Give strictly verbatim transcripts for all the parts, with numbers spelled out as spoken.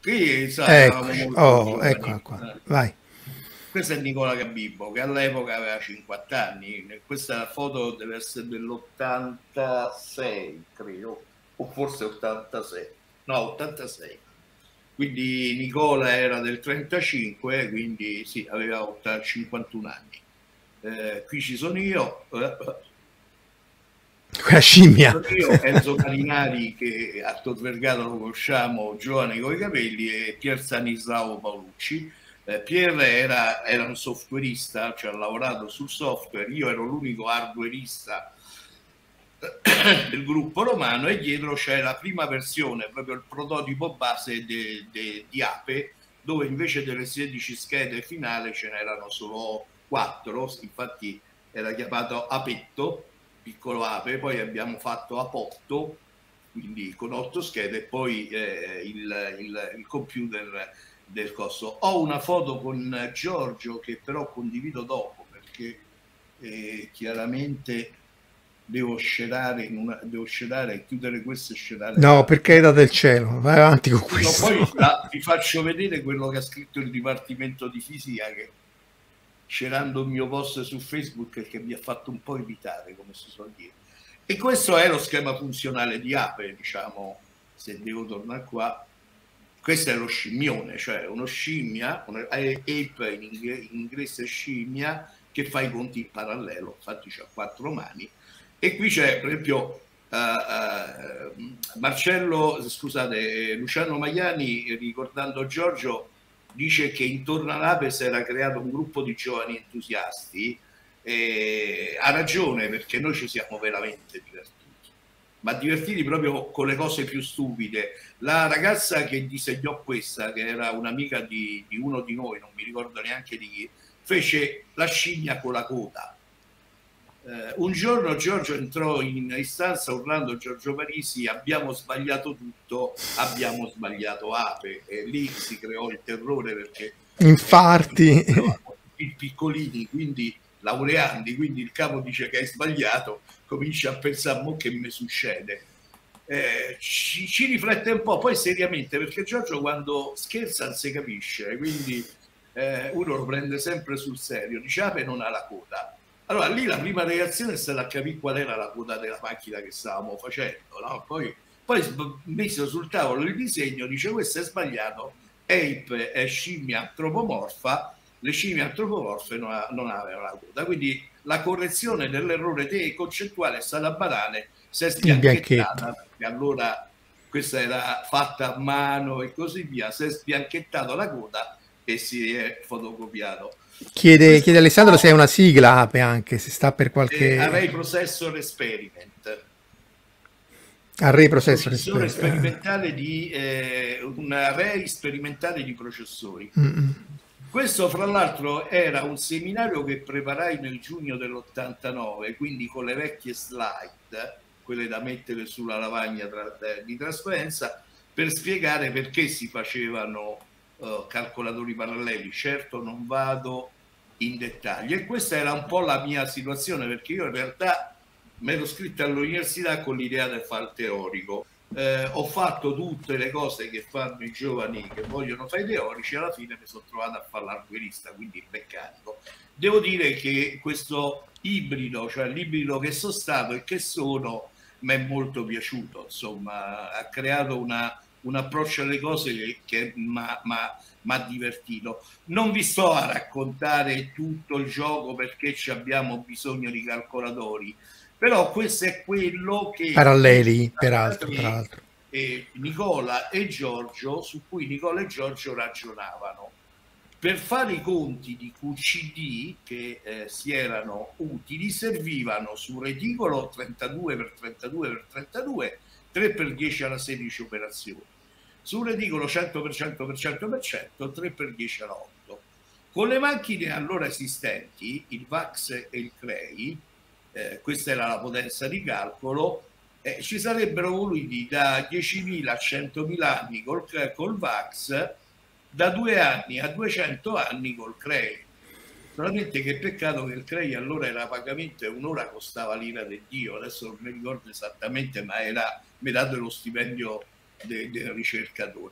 Qui sa, eravamo molto oh, giovani. Ecco qua. Vai. Questo è Nicola Gabibbo, che all'epoca aveva cinquanta anni. Questa foto deve essere dell'ottantasei, credo, o forse ottantasei. No, ottantasei. Quindi Nicola era del trentacinque, quindi sì, aveva cinquantuno anni. Eh, qui ci sono io. Quella scimmia. Io, Enzo Marinari, che a Tor Vergata lo conosciamo, giovane con i capelli, e Pier Stanislao Paolucci. Eh, Pier era, era un softwareista, cioè ha lavorato sul software, io ero l'unico hardwareista del gruppo romano, e dietro c'è la prima versione, proprio il prototipo base de, de, di Ape, dove invece delle sedici schede finale ce n'erano solo quattro, infatti era chiamato Apetto, piccolo Ape, poi abbiamo fatto Apotto, quindi con otto schede, e poi eh, il, il, il computer del costo. Ho una foto con Giorgio che però condivido dopo, perché eh, chiaramente devo scerare, in una, devo scerare, chiudere questo e scerare. No, per carità del cielo, vai avanti con questo. No, poi la, vi faccio vedere quello che ha scritto il Dipartimento di Fisica, che scerando il mio post su Facebook, che mi ha fatto un po' irritare, come si suol dire. E questo è lo schema funzionale di Ape, diciamo, se devo tornare qua. Questo è lo scimmione, cioè uno scimmia, un ape in inglese, in inglese scimmia, che fa i conti in parallelo, infatti c'ha quattro mani. E qui c'è, per esempio, uh, uh, Marcello, scusate, Luciano Maiani, ricordando Giorgio, dice che intorno all'Ape si era creato un gruppo di giovani entusiasti. E ha ragione, perché noi ci siamo veramente divertiti, ma divertiti proprio con le cose più stupide. La ragazza che disegnò questa, che era un'amica di, di uno di noi, non mi ricordo neanche di chi, fece la scimmia con la coda. Eh, un giorno Giorgio entrò in istanza urlando: Giorgio Parisi, abbiamo sbagliato tutto, abbiamo sbagliato Ape. E lì si creò il terrore, perché infarti, i piccolini, quindi laureandi, quindi il capo dice che hai sbagliato, comincia a pensare: mo che mi succede? Eh, ci, ci riflette un po', poi seriamente, perché Giorgio quando scherza non si capisce, quindi eh, uno lo prende sempre sul serio. Dice: Ape non ha la coda. Allora lì la prima reazione è stata a capire qual era la coda della macchina che stavamo facendo, no? Poi, poi messo sul tavolo il disegno, dice: questo è sbagliato, Ape è scimmia antropomorfa, le scimmie antropomorfe non, non avevano la coda, quindi la correzione dell'errore concettuale è stata banale, si è sbianchettata, perché allora questa era fatta a mano e così via, si è sbianchettato la coda e si è fotocopiato. Chiede, chiede Alessandro se è una sigla Ape, anche se sta per qualche eh, Array Processor Experiment. Array Processor Processore Experiment. sperimentale di eh, un array sperimentale di processori. Mm-mm. Questo fra l'altro era un seminario che preparai nel giugno dell'ottantanove, quindi con le vecchie slide, quelle da mettere sulla lavagna tra, di trasparenza, per spiegare perché si facevano uh, calcolatori paralleli. Certo non vado in dettaglio, e questa era un po' la mia situazione, perché io in realtà mi ero iscritto all'università con l'idea del fare il teorico. Eh, ho fatto tutte le cose che fanno i giovani che vogliono fare i teorici, alla fine mi sono trovato a fare l'arguerista, quindi il meccanico. Devo dire che questo ibrido, cioè l'ibrido che sono stato e che sono, mi è molto piaciuto, insomma, ha creato una, un approccio alle cose che, che mi ha divertito. Non vi sto a raccontare tutto il gioco, perché ci abbiamo bisogno di calcolatori, però questo è quello che paralleli, peraltro, peraltro. E Nicola e Giorgio, su cui Nicola e Giorgio ragionavano. Per fare i conti di Q C D che eh, si erano utili, servivano su reticolo trentadue per trentadue per trentadue, tre per dieci alla sedici operazioni, su reticolo cento per cento per cento per cento, tre per dieci alla otto. Con le macchine allora esistenti, il VAX e il Cray, eh, questa era la potenza di calcolo, eh, ci sarebbero voluti da diecimila a centomila anni col, col VAX, da due anni a duecento anni col Cray. Solamente che peccato che il Cray allora era pagamento e un'ora costava l'ira del Dio, adesso non mi ricordo esattamente, ma era metà dello stipendio de, del ricercatore.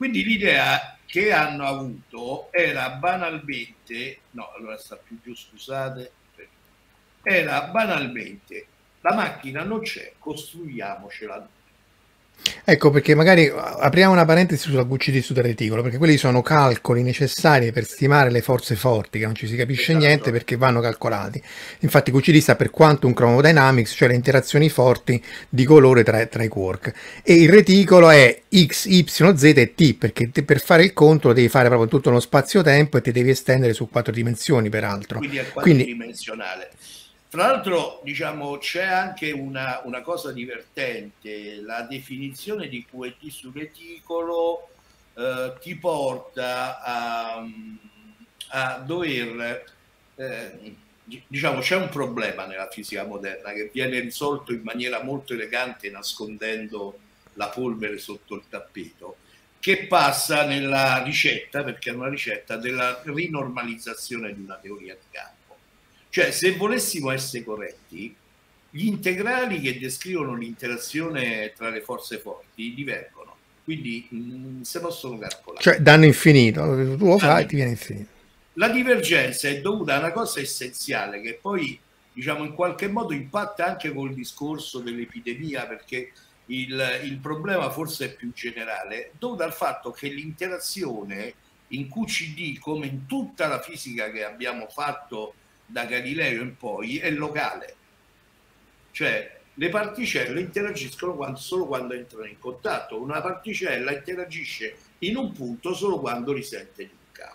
Quindi l'idea che hanno avuto era banalmente, no, allora sta più giù, scusate, era banalmente, la macchina non c'è, costruiamocela noi. Ecco perché magari apriamo una parentesi sulla Q C D su reticolo, perché quelli sono calcoli necessari per stimare le forze forti, che non ci si capisce Esatto. niente perché vanno calcolati. Infatti Q C D sta per Quantum Chromodynamics, cioè le interazioni forti di colore tra, tra i quark. E il reticolo è X, Y, Z e T, perché te, per fare il conto lo devi fare proprio tutto uno spazio-tempo e ti devi estendere su quattro dimensioni, peraltro. Quindi è Quindi, quadridimensionale. Tra l'altro, diciamo, c'è anche una, una cosa divertente, la definizione di Q E D sul reticolo eh, ti porta a, a dover, eh, diciamo, c'è un problema nella fisica moderna che viene risolto in maniera molto elegante nascondendo la polvere sotto il tappeto, che passa nella ricetta, perché è una ricetta, della rinormalizzazione di una teoria di campo. Cioè, se volessimo essere corretti, gli integrali che descrivono l'interazione tra le forze forti divergono, quindi mh, se possono calcolare. cioè danno infinito, tu lo fai e ti viene infinito. La divergenza è dovuta a una cosa essenziale che poi, diciamo, in qualche modo impatta anche col discorso dell'epidemia, perché il, il problema forse è più generale, dovuta al fatto che l'interazione in Q C D, come in tutta la fisica che abbiamo fatto da Galileo in poi, è locale. Cioè le particelle interagiscono quando, solo quando entrano in contatto. Una particella interagisce in un punto solo quando risente di un campo.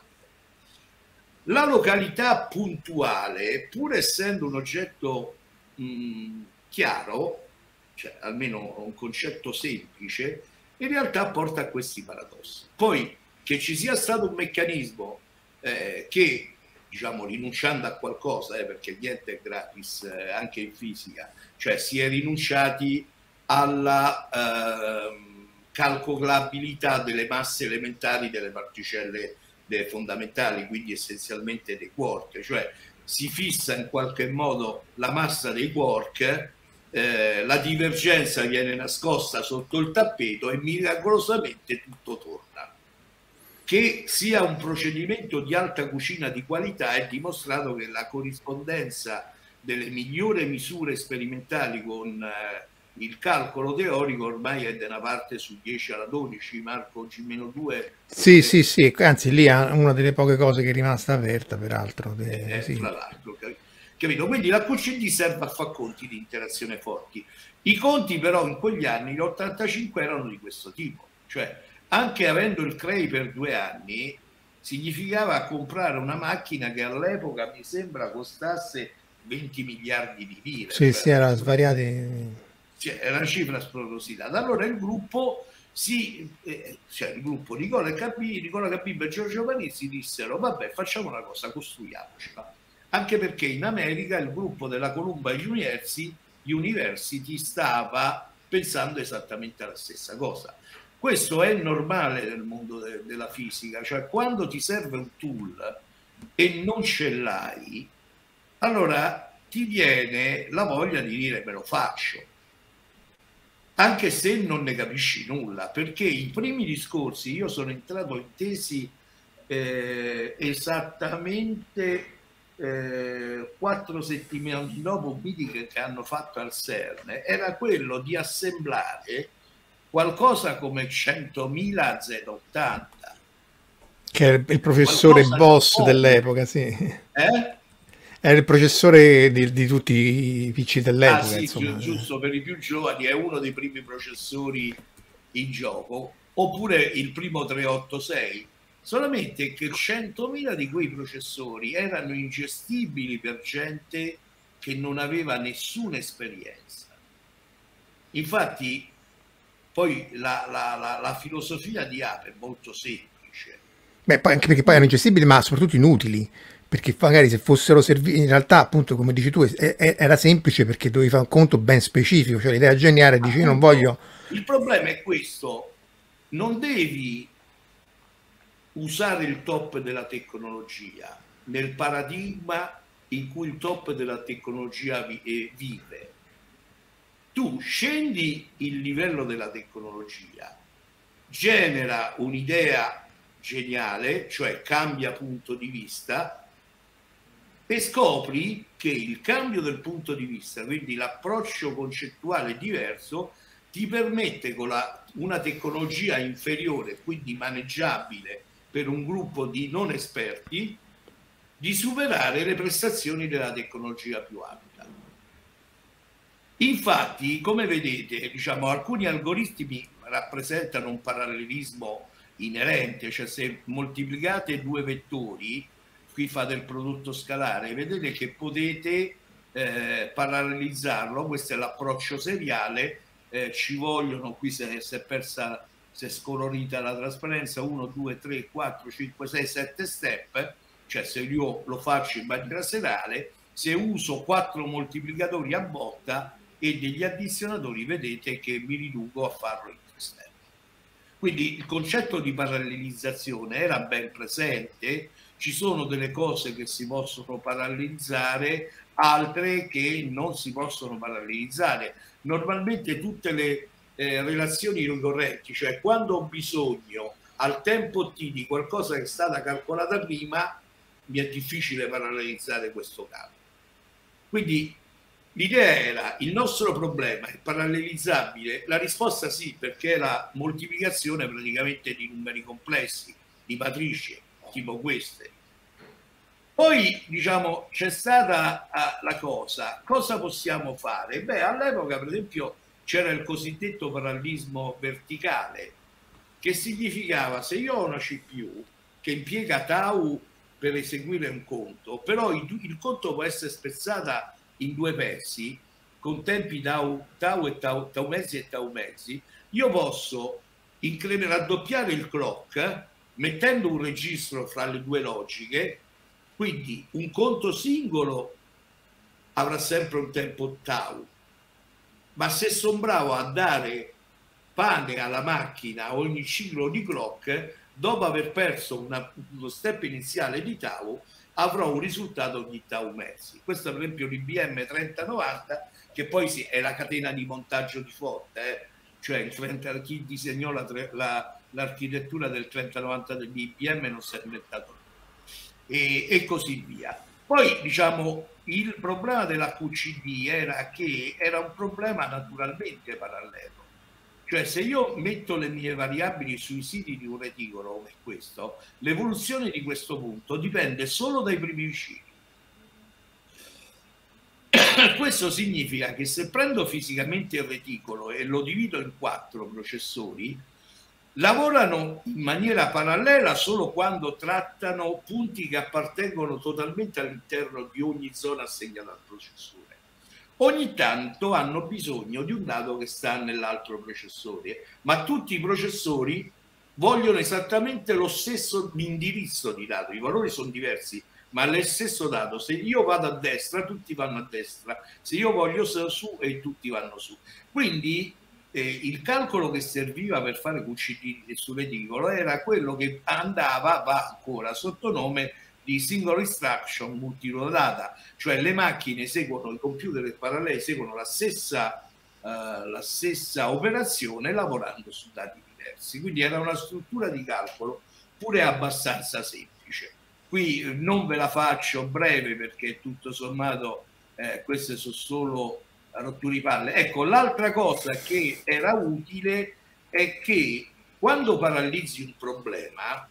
La località puntuale, pur essendo un oggetto mh, chiaro, cioè almeno un concetto semplice, in realtà porta a questi paradossi. Poi che ci sia stato un meccanismo eh, che, diciamo, rinunciando a qualcosa, eh, perché niente è gratis eh, anche in fisica, cioè si è rinunciati alla eh, calcolabilità delle masse elementari delle particelle delle fondamentali, quindi essenzialmente dei quark, cioè si fissa in qualche modo la massa dei quark, eh, la divergenza viene nascosta sotto il tappeto e miracolosamente tutto torna. Che sia un procedimento di alta cucina di qualità è dimostrato che la corrispondenza delle migliori misure sperimentali con eh, il calcolo teorico ormai è da una parte su dieci alla dodici, Marco G meno due. Sì, sì, sì, anzi lì è una delle poche cose che è rimasta aperta, peraltro. De, Eh, sì. Fra l'altro, capito? Quindi la Q C D serve a fare conti di interazione forti. I conti però in quegli anni, gli ottantacinque, erano di questo tipo, cioè anche avendo il C R E I per due anni significava comprare una macchina che all'epoca mi sembra costasse venti miliardi di lire. Sì, cioè, sì, era svariati. Cioè, era una cifra spropositata. Allora il gruppo si, eh, cioè il gruppo Nicola Cabibbo, Nicola Cabibbo e Giorgio Panizzi dissero: vabbè, facciamo una cosa, costruiamocela. Anche perché in America il gruppo della Columbia University, University stava pensando esattamente alla stessa cosa. Questo è normale nel mondo de della fisica, cioè quando ti serve un tool e non ce l'hai, allora ti viene la voglia di dire me lo faccio, anche se non ne capisci nulla, perché i primi discorsi, io sono entrato in tesi eh, esattamente eh, quattro settimane dopo un meeting che hanno fatto al CERN, era quello di assemblare qualcosa come centomila Z ottanta. Che è il professore boss dell'epoca, sì. Eh? Era il processore di, di tutti i P C dell'epoca. Ah sì, insomma. giusto, per i più giovani è uno dei primi processori in gioco, oppure il primo trecentoottantasei, solamente che centomila di quei processori erano ingestibili per gente che non aveva nessuna esperienza. Infatti poi la, la, la, la filosofia di Ape è molto semplice. Beh, poi anche perché poi erano ingestibili, ma soprattutto inutili, perché magari se fossero serviti, in realtà appunto come dici tu è, è, era semplice perché dovevi fare un conto ben specifico, cioè l'idea geniale dici io non voglio. Il problema è questo: non devi usare il top della tecnologia nel paradigma in cui il top della tecnologia vi, vive. Tu scendi il livello della tecnologia genera un'idea geniale, cioè cambia punto di vista, e scopri che il cambio del punto di vista, quindi l'approccio concettuale diverso, ti permette con la, una tecnologia inferiore, quindi maneggiabile per un gruppo di non esperti, di superare le prestazioni della tecnologia più alta. Infatti, come vedete, diciamo, alcuni algoritmi rappresentano un parallelismo inerente, cioè se moltiplicate due vettori, qui fate il prodotto scalare, vedete che potete eh, parallelizzarlo. Questo è l'approccio seriale, eh, ci vogliono, qui se, se è persa, se è scolorita la trasparenza, uno, due, tre, quattro, cinque, sei, sette step, cioè se io lo faccio in maniera seriale, se uso quattro moltiplicatori a botta e degli addizionatori, vedete che mi riduco a farlo in tre step. Quindi il concetto di parallelizzazione era ben presente, ci sono delle cose che si possono parallelizzare, altre che non si possono parallelizzare. Normalmente tutte le eh, relazioni ricorrenti, cioè quando ho bisogno al tempo t di qualcosa che è stata calcolata prima, mi è difficile parallelizzare questo caso. Quindi l'idea era, il nostro problema è parallelizzabile? La risposta sì, perché è la moltiplicazione praticamente di numeri complessi, di matrici, tipo queste. Poi, diciamo, c'è stata uh, la cosa, cosa possiamo fare? Beh, all'epoca, per esempio, c'era il cosiddetto parallelismo verticale, che significava, se io ho una C P U che impiega tau per eseguire un conto, però il, il conto può essere spezzata in due pezzi, con tempi tau, tau e tau, tau mezzi e tau mezzi, io posso raddoppiare il clock mettendo un registro fra le due logiche, quindi un conto singolo avrà sempre un tempo tau, ma se sono bravo a dare pane alla macchina ogni ciclo di clock, dopo aver perso una, uno step iniziale di tau, avrò un risultato di tau mezzi. Questo per esempio l'I B M trenta novanta, che poi sì, è la catena di montaggio di Forte, eh? Cioè il trenta, chi disegnò l'architettura la, del trenta novanta dell'I B M non si è inventato e, e così via. Poi diciamo il problema della Q C D era che era un problema naturalmente parallelo. Cioè se io metto le mie variabili sui siti di un reticolo come questo, l'evoluzione di questo punto dipende solo dai primi vicini. Questo significa che se prendo fisicamente il reticolo e lo divido in quattro processori, lavorano in maniera parallela solo quando trattano punti che appartengono totalmente all'interno di ogni zona assegnata al processore. Ogni tanto hanno bisogno di un dato che sta nell'altro processore, ma tutti i processori vogliono esattamente lo stesso indirizzo di dato, i valori sono diversi, ma è lo stesso dato. Se io vado a destra, tutti vanno a destra, se io voglio su, e tutti vanno su. Quindi eh, il calcolo che serviva per fare Q C D sul reticolo era quello che andava, va ancora sotto nome di single instruction multilodata, cioè le macchine eseguono, i computer paralleli eseguono la stessa, uh, la stessa operazione lavorando su dati diversi. Quindi era una struttura di calcolo pure abbastanza semplice. Qui non ve la faccio breve perché tutto sommato eh, queste sono solo rotture di palle. Ecco, l'altra cosa che era utile è che quando parallelizzi un problema,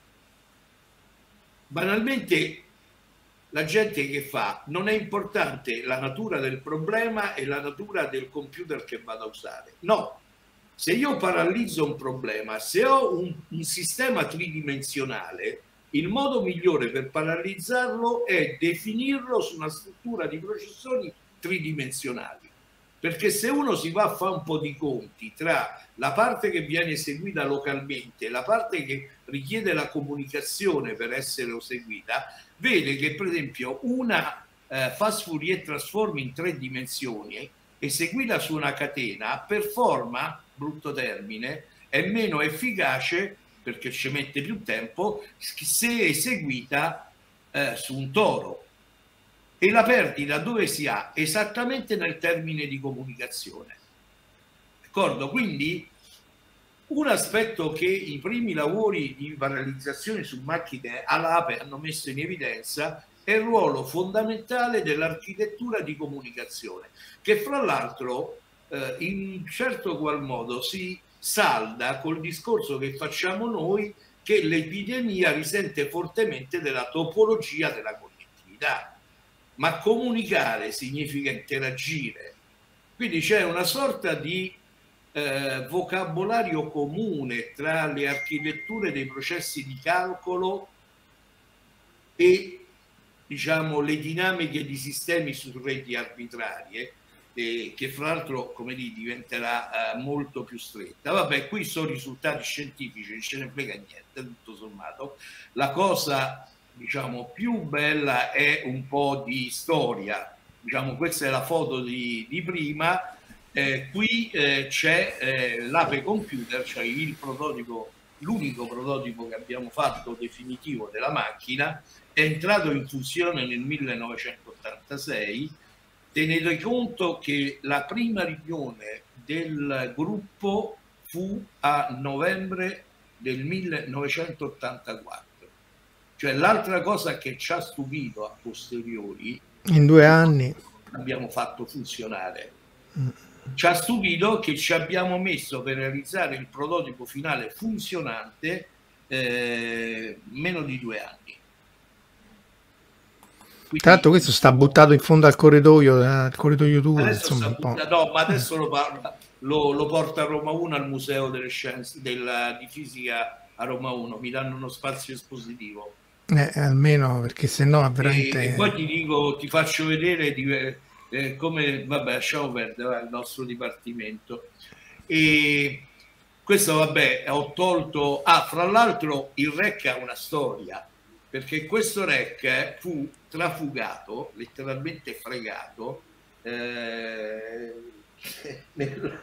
banalmente la gente che fa, non è importante la natura del problema e la natura del computer che vado a usare. No, se io parallelizzo un problema, se ho un, un sistema tridimensionale, il modo migliore per parallelizzarlo è definirlo su una struttura di processori tridimensionali. Perché se uno si va a fare un po' di conti tra la parte che viene eseguita localmente e la parte che richiede la comunicazione per essere eseguita, vede che per esempio una eh, fast Fourier transform in tre dimensioni eseguita su una catena performa, brutto termine, è meno efficace perché ci mette più tempo se eseguita eh, su un toro. E la perdita dove si ha? Esattamente nel termine di comunicazione. D'accordo? Quindi Un aspetto che i primi lavori di parallelizzazione su macchine all'Ape hanno messo in evidenza è il ruolo fondamentale dell'architettura di comunicazione, che fra l'altro eh, in un certo qual modo si salda col discorso che facciamo noi, che l'epidemia risente fortemente della topologia della connettività, ma comunicare significa interagire, quindi c'è una sorta di eh, vocabolario comune tra le architetture dei processi di calcolo e, diciamo, le dinamiche di sistemi su reti arbitrarie, eh, che fra l'altro, come dire, diventerà eh, molto più stretta. Vabbè, qui sono risultati scientifici, non ce ne frega niente, tutto sommato. La cosa, diciamo, più bella è un po' di storia. Diciamo, questa è la foto di, di prima. Eh, qui eh, c'è eh, l'Ape Computer, cioè il prototipo, l'unico prototipo che abbiamo fatto definitivo della macchina. È entrato in funzione nel millenovecentottantasei. Tenete conto che la prima riunione del gruppo fu a novembre del millenovecentottantaquattro. Cioè, l'altra cosa che ci ha stupito a posteriori, in due anni abbiamo fatto funzionare, mm. ci ha stupito che ci abbiamo messo per realizzare il prototipo finale funzionante eh, meno di due anni. Quindi, tra l'altro questo sta buttato in fondo al corridoio, al corridoio due, insomma, un butta, no, ma adesso lo, parla, lo, lo porta a Roma uno al Museo delle Scienze della, di Fisica a Roma uno, mi danno uno spazio espositivo. Eh, almeno, perché se no veramente... E, e poi ti dico, ti faccio vedere di, eh, come, vabbè, lasciamo perdere il nostro dipartimento. E questo, vabbè, ho tolto... Ah, fra l'altro il R E C ha una storia, perché questo R E C fu trafugato, letteralmente fregato, eh, nel,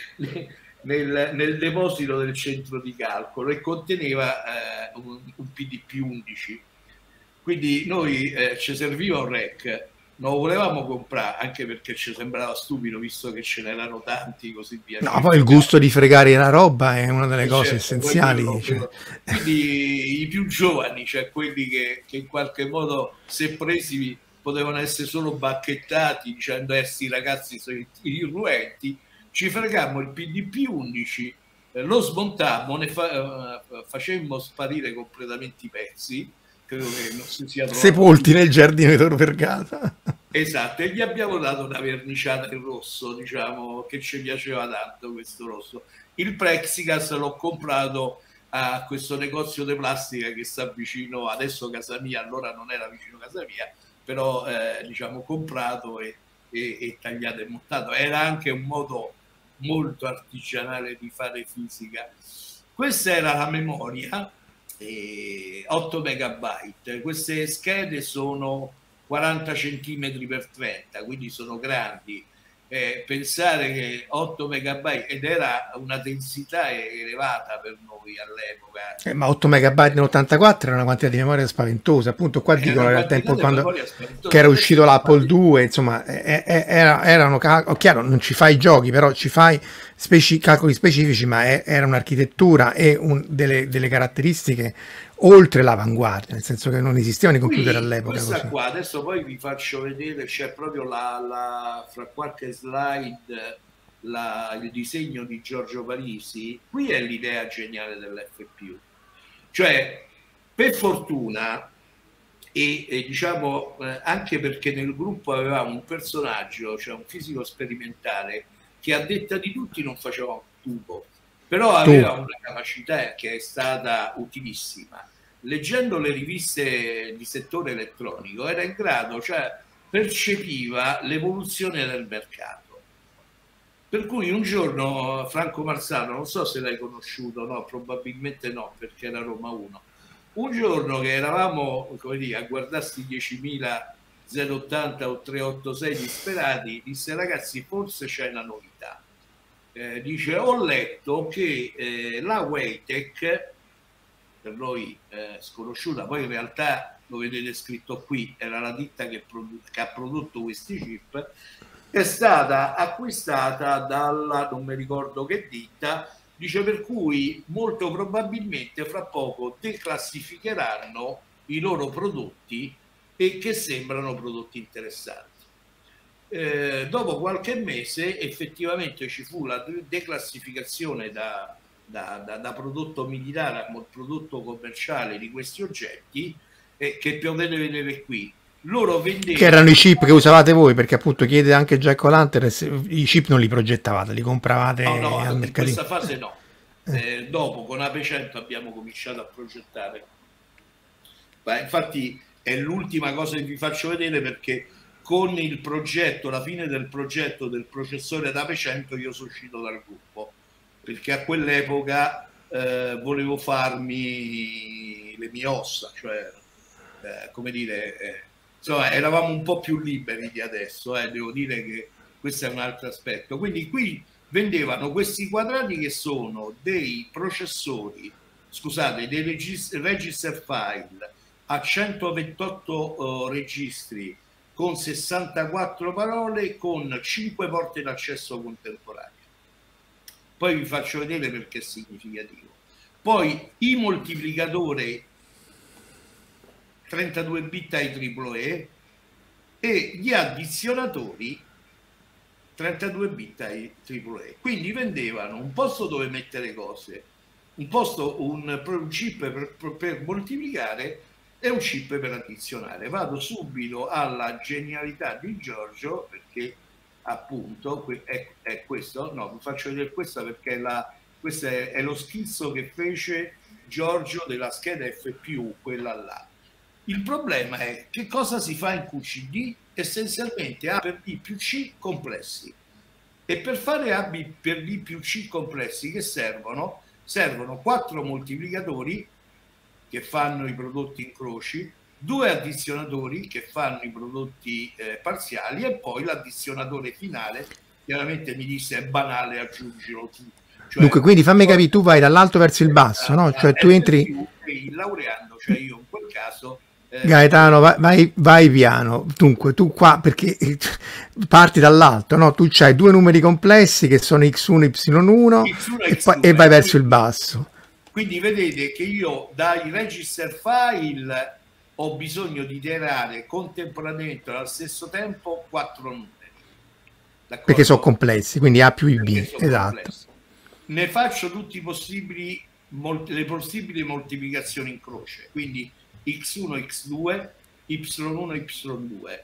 nel, nel deposito del centro di calcolo, e conteneva eh, un, un P D P undici. Quindi noi eh, ci serviva un R E C, non lo volevamo comprare, anche perché ci sembrava stupido, visto che ce n'erano tanti, così via. No, poi il gusto di fregare la roba è una delle e cose certo, essenziali. Quello, cioè. quello. Quindi i più giovani, cioè quelli che, che in qualche modo, se presi, potevano essere solo bacchettati, dicendo eh, sti ragazzi sono irruenti, ci fregammo il P D P undici, eh, lo smontammo, ne fa, uh, facemmo sparire completamente i pezzi, credo che non si sia sepolti nel giardino di Tor Vergata. Esatto, e gli abbiamo dato una verniciata in rosso, diciamo, che ci piaceva tanto questo rosso. Il plexiglass l'ho comprato a questo negozio di plastica che sta vicino, adesso casa mia, allora non era vicino casa mia, però eh, diciamo comprato e, e, e tagliato e montato. Era anche un modo molto artigianale di fare fisica. Questa era la memoria, eh, otto megabyte. Queste schede sono quaranta centimetri per trenta, quindi sono grandi. Eh, pensare che otto megabyte, ed era una densità elevata per noi all'epoca. Eh, ma otto megabyte nell'ottantaquattro era una quantità di memoria spaventosa, appunto qua dicono al tempo quando che era uscito l'Apple due, insomma, eh, eh, era, erano, chiaro, non ci fai giochi, però ci fai speci, calcoli specifici, ma è, era un'architettura e un, delle, delle caratteristiche oltre l'avanguardia, nel senso che non esistevano i computer all'epoca. Questa così. qua, adesso poi vi faccio vedere, c'è proprio la, la, fra qualche slide la, il disegno di Giorgio Parisi. Qui è l'idea geniale dell'F P U, cioè per fortuna e, e diciamo eh, anche perché nel gruppo avevamo un personaggio, cioè un fisico sperimentale che a detta di tutti non faceva un tubo, però aveva una capacità che è stata utilissima. Leggendo le riviste di settore elettronico era in grado, cioè percepiva l'evoluzione del mercato. Per cui un giorno Franco Marzano, non so se l'hai conosciuto, no, probabilmente no, perché era Roma uno. Un giorno che eravamo, come dire, a guardarsi diecimila zero ottanta o trecentoottantasei disperati, disse: ragazzi, forse c'è una novità. Eh, dice: ho letto che eh, la Waytech, per noi eh, sconosciuta, poi in realtà lo vedete scritto qui, era la ditta che, che ha prodotto questi chip, è stata acquistata dalla, non mi ricordo che ditta, Dice per cui molto probabilmente fra poco declassificheranno i loro prodotti e che sembrano prodotti interessanti. Eh, dopo qualche mese effettivamente ci fu la declassificazione da, da, da, da prodotto militare a prodotto commerciale di questi oggetti, eh, che potete vedere qui. Loro vendevano, che erano i chip che usavate voi, perché appunto chiede anche Jack O'Lantern, i chip non li progettavate, li compravate no, no, al in mercatino. questa fase no. Eh, dopo con Ape cento abbiamo cominciato a progettare. Beh, infatti è l'ultima cosa che vi faccio vedere, perché con il progetto, la fine del progetto del processore ad Ape cento, io sono uscito dal gruppo, perché a quell'epoca eh, volevo farmi le mie ossa, cioè eh, come dire, eh, insomma eravamo un po' più liberi di adesso, eh, devo dire che questo è un altro aspetto. Quindi qui vendevano questi quadrati che sono dei processori, scusate, dei regist register file a centoventotto uh, registri con sessantaquattro parole con cinque porte d'accesso contemporanee. Poi vi faccio vedere perché è significativo. Poi i moltiplicatori trentadue bit ai triple E e gli addizionatori trentadue bit ai triple E. Quindi vendevano un posto dove mettere cose, un posto, un, un chip per, per moltiplicare e un chip per addizionare. Vado subito alla genialità di Giorgio, perché appunto è, è questo, no, vi faccio vedere questa perché la, questo è, è lo schizzo che fece Giorgio della scheda F P U, quella là. Il problema è che cosa si fa in Q C D? Essenzialmente A per B più C complessi. E per fare A per B più C complessi che servono? Servono quattro moltiplicatori che fanno i prodotti incroci, due addizionatori che fanno i prodotti eh, parziali e poi l'addizionatore finale. Chiaramente mi disse è banale, aggiungilo tu. Cioè, dunque, quindi fammi capire, tu vai dall'alto verso il basso, no? Cioè tu entri... Il laureando, cioè io in quel caso... Eh, Gaetano, vai, vai, vai piano. Dunque, tu qua, perché parti dall'alto, no? Tu c'hai due numeri complessi che sono x uno, y uno, X uno e, poi, e vai verso il basso. Quindi vedete che io dai register file ho bisogno di iterare contemporaneamente allo stesso tempo quattro numeri. Perché sono complessi, quindi A più I B, esatto. Complessi. Ne faccio tutti i possibili, le possibili moltiplicazioni in croce, quindi x uno, x due, y uno, y due,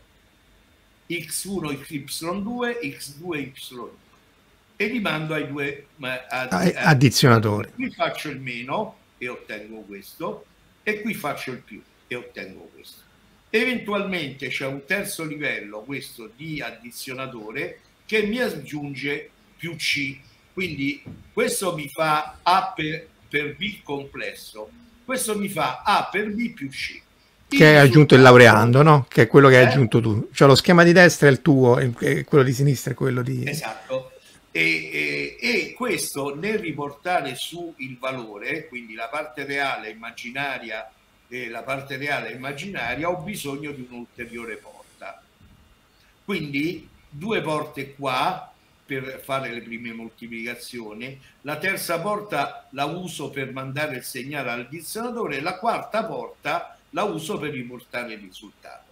x uno, y due, x due, y due. E li mando ai due addi addizionatori. Qui faccio il meno e ottengo questo, e qui faccio il più e ottengo questo. Eventualmente c'è un terzo livello, questo di addizionatore, che mi aggiunge più C. Quindi questo mi fa A per, per B complesso, questo mi fa A per B più C. Che hai aggiunto il laureando, no? Che è quello che eh? hai aggiunto tu. Cioè lo schema di destra è il tuo, e quello di sinistra è quello di... Esatto. E, e, e questo nel riportare su il valore, quindi la parte reale immaginaria e la parte reale immaginaria, ho bisogno di un'ulteriore porta. Quindi due porte qua per fare le prime moltiplicazioni, la terza porta la uso per mandare il segnale all'addizionatore, la quarta porta la uso per riportare il risultato.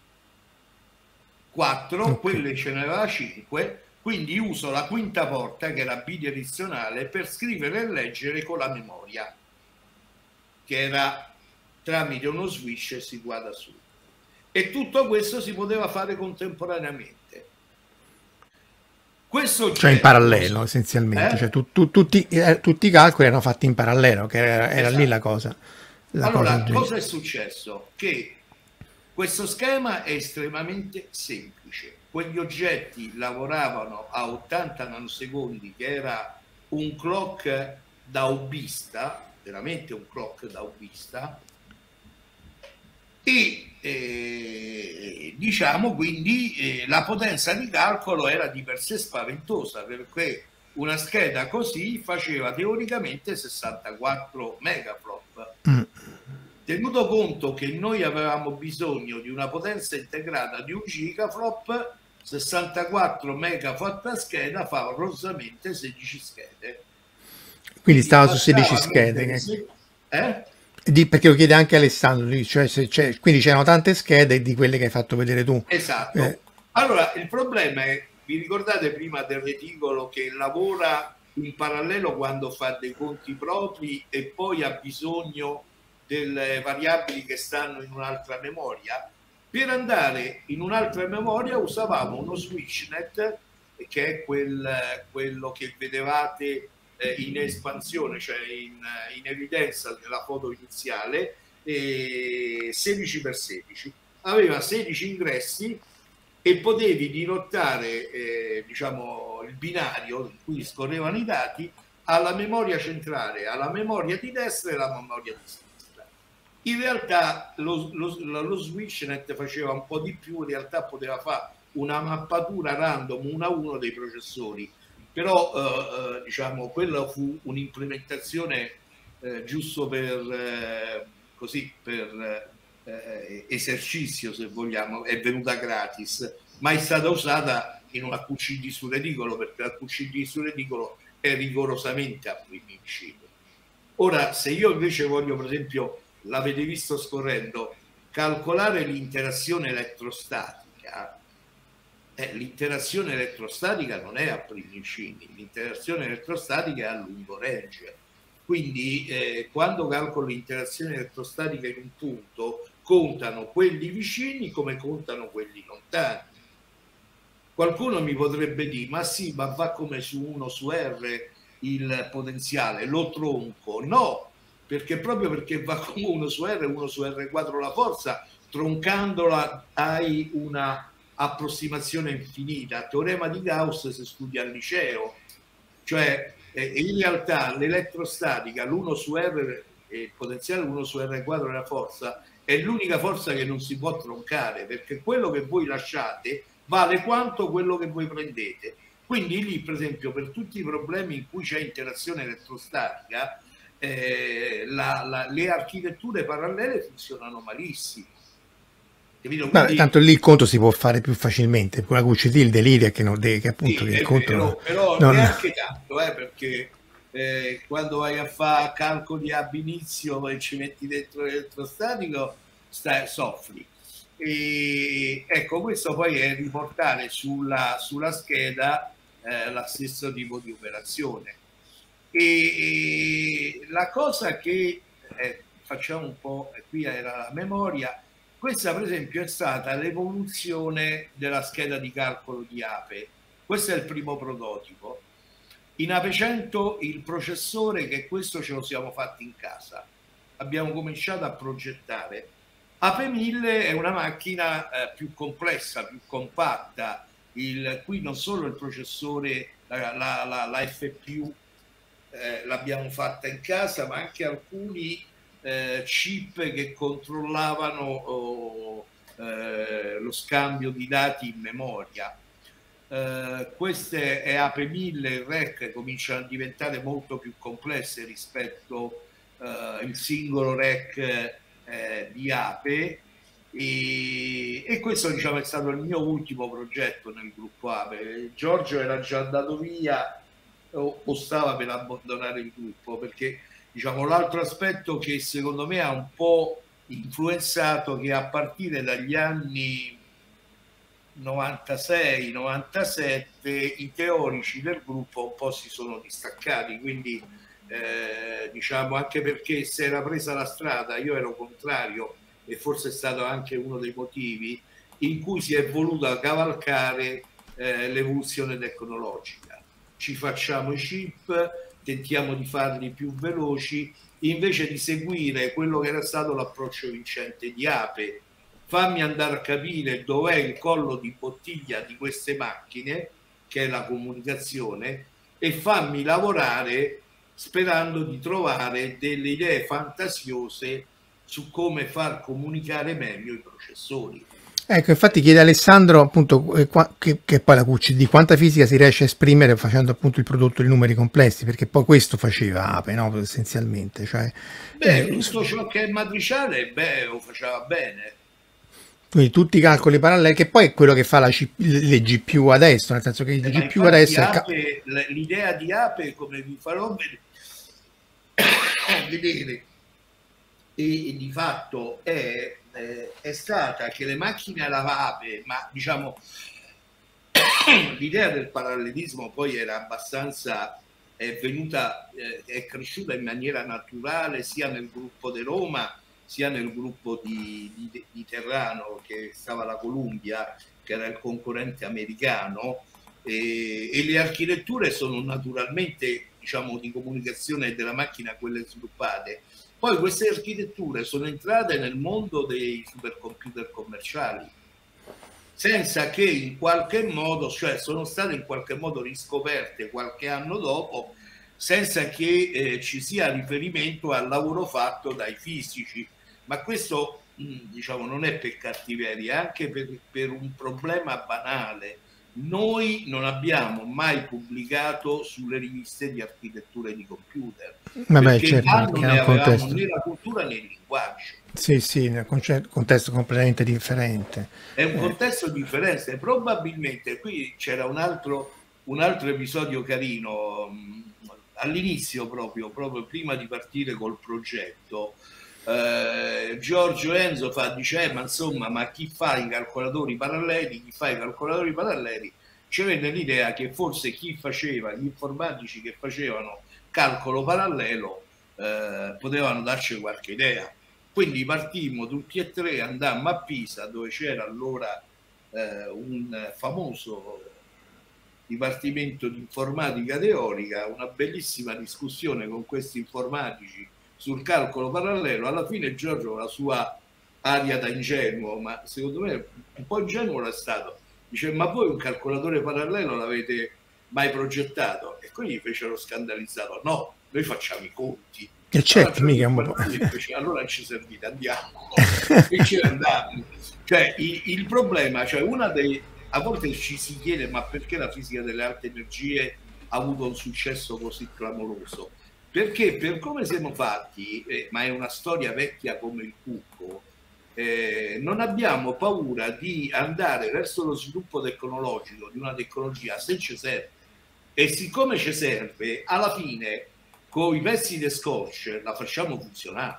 quattro, okay. Quelle ce n'aveva cinque. Quindi uso la quinta porta, che era bidirezionale, per scrivere e leggere con la memoria, che era tramite uno switch situato su. E tutto questo si poteva fare contemporaneamente. Questo cioè in parallelo, essenzialmente. Eh? Cioè, tu, tu, tutti, eh, tutti i calcoli erano fatti in parallelo, che era, era esatto. lì la cosa. La allora, cosa, cosa è successo? Che questo schema è estremamente semplice. Quegli oggetti lavoravano a ottanta nanosecondi, che era un clock da hobbista, veramente un clock da hobbista, e eh, diciamo quindi eh, la potenza di calcolo era di per sé spaventosa, perché una scheda così faceva teoricamente sessantaquattro megaflop. Mm. Tenuto conto che noi avevamo bisogno di una potenza integrata di un gigaflop, sessantaquattro mega fatta scheda fa rossamente sedici schede. Quindi stava su sedici schede. Che... Se... Eh? Di, perché lo chiede anche Alessandro, cioè se c'è, quindi c'erano tante schede di quelle che hai fatto vedere tu. Esatto. Eh. Allora, il problema è, vi ricordate prima del reticolo che lavora in parallelo quando fa dei conti propri e poi ha bisogno delle variabili che stanno in un'altra memoria? Per andare in un'altra memoria usavamo uno SwitchNet, che è quel, quello che vedevate eh, in espansione, cioè in, in evidenza della foto iniziale, eh, sedici per sedici. Aveva sedici ingressi e potevi dirottare eh, diciamo, il binario in cui scorrevano i dati alla memoria centrale, alla memoria di destra e alla memoria di sinistra. In realtà lo, lo, lo SwitchNet faceva un po' di più, in realtà poteva fare una mappatura random uno a uno dei processori, però eh, diciamo quella fu un'implementazione eh, giusto per eh, così per eh, esercizio, se vogliamo, è venuta gratis, ma è stata usata in una Q C D su reticolo, perché la Q C D su reticolo è rigorosamente a primi vicini. Ora, se io invece voglio, per esempio, l'avete visto scorrendo, calcolare l'interazione elettrostatica, eh, l'interazione elettrostatica non è a primi vicini, l'interazione elettrostatica è a lungo range. Quindi eh, quando calcolo l'interazione elettrostatica in un punto, contano quelli vicini come contano quelli lontani. Qualcuno mi potrebbe dire, ma sì, ma va come su uno su R il potenziale, lo tronco. No, perché proprio perché va come uno su R, uno su R quadro la forza, troncandola hai una approssimazione infinita. Teorema di Gauss si studia al liceo, cioè eh, in realtà l'elettrostatica, l'uno su R, eh, il potenziale uno su R quadro della forza, è l'unica forza che non si può troncare, perché quello che voi lasciate vale quanto quello che voi prendete. Quindi lì, per esempio, per tutti i problemi in cui c'è interazione elettrostatica, eh, la, la, le architetture parallele funzionano malissimo. Quindi, Vabbè, tanto lì il conto si può fare più facilmente, con la Q C D il delirio è che, non, che appunto sì, che il è conto vero, non, però non... neanche tanto, eh, perché eh, quando vai a fare calcoli ab inizio e ci metti dentro l'elettrostatico, stai, soffri. E ecco, questo poi è riportare sulla, sulla scheda eh, lo stesso tipo di operazione. E, e la cosa che eh, facciamo un po', qui era la memoria, questa per esempio è stata l'evoluzione della scheda di calcolo di Ape. Questo è il primo prototipo. In Ape cento il processore, che questo ce lo siamo fatti in casa, abbiamo cominciato a progettare. Ape mille è una macchina eh, più complessa, più compatta. Il, qui non solo il processore, la, la, la, la F P U eh, l'abbiamo fatta in casa, ma anche alcuni eh, chip che controllavano oh, eh, lo scambio di dati in memoria. Eh, queste è Ape mille, il R E C cominciano a diventare molto più complesse rispetto al eh, singolo R E C Eh, di Ape, e, e questo diciamo è stato il mio ultimo progetto nel gruppo Ape. Giorgio era già andato via o, o stava per abbandonare il gruppo, perché diciamo l'altro aspetto che secondo me ha un po' influenzato, che a partire dagli anni novantasei novantasette i teorici del gruppo un po' si sono distaccati, quindi Eh, diciamo anche perché si era presa la strada, io ero contrario e forse è stato anche uno dei motivi in cui si è voluta cavalcare eh, l'evoluzione tecnologica. Ci facciamo i chip, tentiamo di farli più veloci, invece di seguire quello che era stato l'approccio vincente di Ape. Fammi andare a capire dov'è il collo di bottiglia di queste macchine, che è la comunicazione, e fammi lavorare sperando di trovare delle idee fantasiose su come far comunicare meglio i processori. Ecco, infatti chiede Alessandro appunto eh, qua, che, che poi la Q C D, quanta fisica si riesce a esprimere facendo appunto il prodotto di numeri complessi, perché poi questo faceva Ape, no? Essenzialmente. Cioè, beh, eh, tutto ciò che è matriciale, beh, lo faceva bene. Quindi tutti i calcoli paralleli, che poi è quello che fa la C le G P U adesso, nel senso che le eh, G P U adesso... Ape, l'idea di Ape, come vi farò vedere, vedere, e, e di fatto è, eh, è stata che le macchine a lavare, ma diciamo l'idea del parallelismo poi era abbastanza, è venuta, eh, è cresciuta in maniera naturale sia nel gruppo di Roma sia nel gruppo di, di, di Terrano, che stava alla Columbia, che era il concorrente americano, e, e le architetture sono naturalmente, diciamo, di comunicazione della macchina quelle sviluppate. Poi queste architetture sono entrate nel mondo dei supercomputer commerciali, senza che in qualche modo, cioè sono state in qualche modo riscoperte qualche anno dopo, senza che eh, ci sia riferimento al lavoro fatto dai fisici. Ma questo, diciamo, non è per cattiveria, è anche per, per un problema banale. Noi non abbiamo mai pubblicato sulle riviste di architetture di computer, Vabbè, perché certo, non perché ne è un avevamo contesto. né la cultura né il linguaggio. Sì, sì, nel contesto completamente differente. È un contesto differente. Probabilmente qui c'era un altro, un altro episodio carino, all'inizio proprio, proprio prima di partire col progetto. Eh, Giorgio Enzo fa, dice, eh, ma insomma, ma chi fa i calcolatori paralleli, chi fa i calcolatori paralleli, ci venne l'idea che forse chi faceva, gli informatici che facevano calcolo parallelo, eh, potevano darci qualche idea. Quindi partimmo tutti e tre, andammo a Pisa, dove c'era allora eh, un famoso dipartimento di informatica teorica, una bellissima discussione con questi informatici sul calcolo parallelo. Alla fine Giorgio, con la sua aria da ingenuo, ma secondo me un po' ingenuo l'è stato, dice, ma voi un calcolatore parallelo l'avete mai progettato? E quelli fecero scandalizzato, no, noi facciamo i conti. E certo, allora, mica un po'. Fece, allora ci servite, andiamo. E ci andiamo. Cioè, il, il problema, cioè una dei, a volte ci si chiede, ma perché la fisica delle alte energie ha avuto un successo così clamoroso? Perché per come siamo fatti, eh, ma è una storia vecchia come il cucco, eh, non abbiamo paura di andare verso lo sviluppo tecnologico di una tecnologia se ci serve. E siccome ci serve, alla fine con i pezzi di scotch la facciamo funzionare,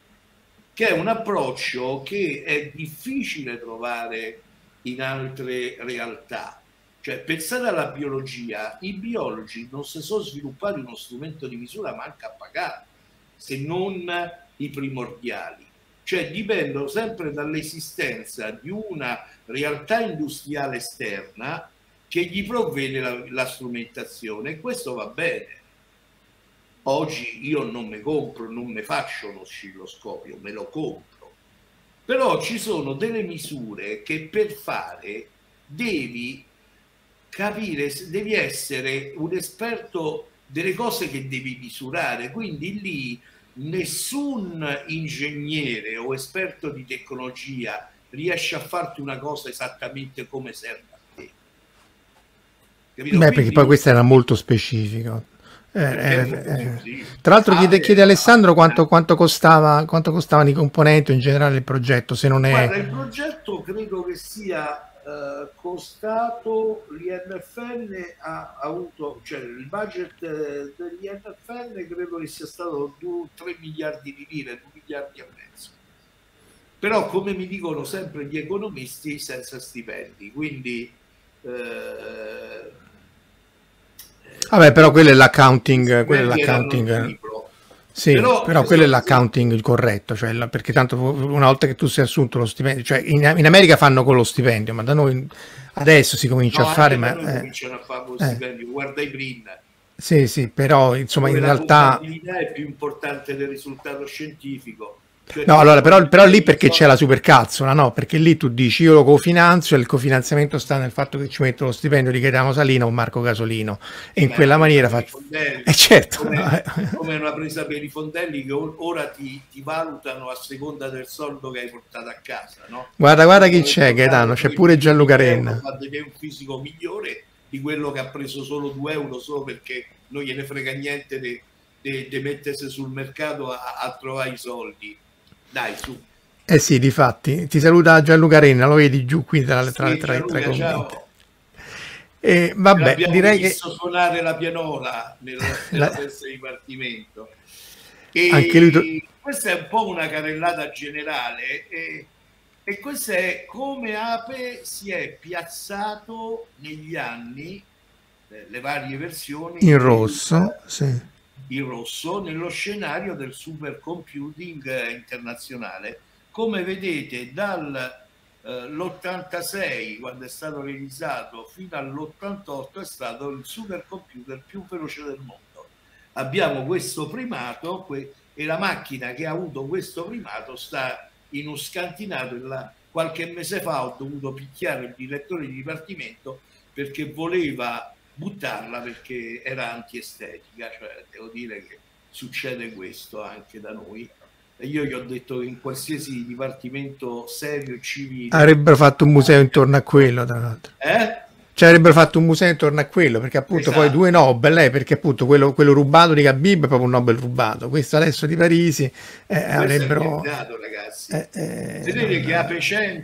che è un approccio che è difficile trovare in altre realtà. Cioè, pensate alla biologia, i biologi non si sono sviluppati uno strumento di misura manca a pagare, se non i primordiali. Cioè, dipendono sempre dall'esistenza di una realtà industriale esterna che gli provvede la, la strumentazione, e questo va bene. Oggi io non mi compro, non mi faccio uno oscilloscopio, me lo compro. Però ci sono delle misure che per fare devi capire, devi essere un esperto delle cose che devi misurare, quindi lì nessun ingegnere o esperto di tecnologia riesce a farti una cosa esattamente come serve a te. Capito? Beh, Quindi, perché poi questo era molto specifico. Eh, eh, eh. Tra l'altro chiede, chiede Alessandro quanto, quanto, costava, quanto costavano i componenti, in generale il progetto, se non è... Guarda, il progetto credo che sia eh, costato, l'I N F N ha avuto, cioè il budget eh, dell'I N F N credo che sia stato tre miliardi di lire, due miliardi e mezzo. Però come mi dicono sempre gli economisti, senza stipendi, quindi... Eh, Vabbè, però quello è l'accounting, quello è l'accounting. Sì, però, però quello è l'accounting il corretto, cioè la, perché tanto una volta che tu sei assunto lo stipendio, cioè in, in America fanno con lo stipendio, ma da noi adesso si comincia no, a fare, ma eh, cominciano a fare con lo stipendio, eh. Guarda i Brin. Sì, sì, però insomma in la realtà la è più importante del risultato scientifico. Cioè, no, allora, però, però lì perché c'è la supercazzola, no? Perché lì tu dici io lo cofinanzio e il cofinanziamento sta nel fatto che ci metto lo stipendio di Gaetano Salino o Marco Gasolino e in Beh, quella maniera faccio... E eh, certo. Come, come una presa per i fondelli che ora ti, ti valutano a seconda del soldo che hai portato a casa, no? Guarda, guarda chi c'è Gaetano, c'è pure Gianluca Renna. Fate che è un fisico migliore di quello che ha preso solo due euro solo perché non gliene frega niente di mettersi sul mercato a, a trovare i soldi. Dai, su. Eh sì, difatti. Ti saluta Gianluca Renna, lo vedi giù qui tra, tra, sì, tra, tra, tra i commenti. Ciao. E vabbè, direi che suonare la pianola nella, nella la... testa di dipartimento. Anche lui to- E questa è un po' una carrellata generale e, e questo è come Ape si è piazzato negli anni, eh, le varie versioni in nel, rosso, sì. in rosso, nello scenario del supercomputing internazionale. Come vedete, dall'ottantasei, quando è stato realizzato, fino all'ottantotto è stato il supercomputer più veloce del mondo. Abbiamo questo primato que- e la macchina che ha avuto questo primato sta in uno scantinato. La, qualche mese fa ho dovuto picchiare il direttore di dipartimento perché voleva buttarla perché era antiestetica, cioè devo dire che succede questo anche da noi. E io gli ho detto che in qualsiasi dipartimento serio e civile Avrebbero fatto un museo intorno a quello, tra l'altro. eh? Cioè avrebbero fatto un museo intorno a quello, perché appunto Esatto. poi due Nobel, eh, perché appunto quello, quello rubato di Khabib è proprio un Nobel rubato, questo adesso di Parisi eh, Questo avrebbero... è meritato, ragazzi. Eh, eh, Vedete non- che Ape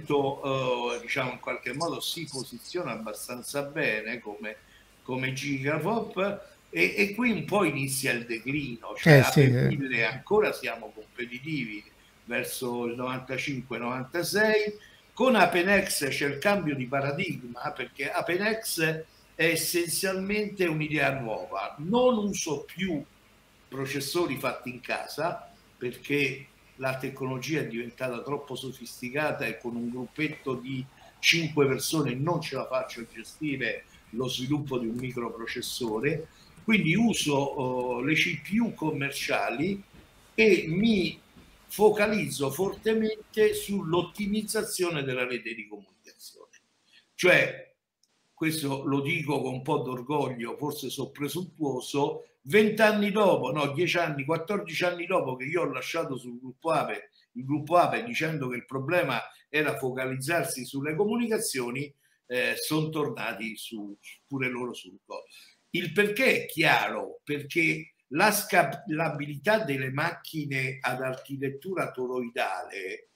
cento eh, diciamo in qualche modo si posiziona abbastanza bene come, come gigapop e, e qui un po' inizia il declino, cioè Eh, sì, Ape eh. mille ancora siamo competitivi verso il novantacinque novantasei. Con ApeNex c'è il cambio di paradigma perché ApeNex è essenzialmente un'idea nuova, non uso più processori fatti in casa perché la tecnologia è diventata troppo sofisticata e con un gruppetto di cinque persone non ce la faccio a gestire lo sviluppo di un microprocessore, quindi uso uh, le C P U commerciali e mi focalizzo fortemente sull'ottimizzazione della rete di comunicazione. Cioè, questo lo dico con un po' d'orgoglio, forse sono presuntuoso, vent'anni dopo, no, dieci anni, quattordici anni dopo che io ho lasciato sul gruppo Ape, il gruppo Ape dicendo che il problema era focalizzarsi sulle comunicazioni, eh, sono tornati su, pure loro sul coso. Il perché è chiaro, perché la scalabilità delle macchine ad architettura toroidale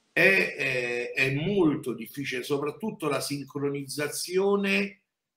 è, è, è molto difficile, soprattutto la sincronizzazione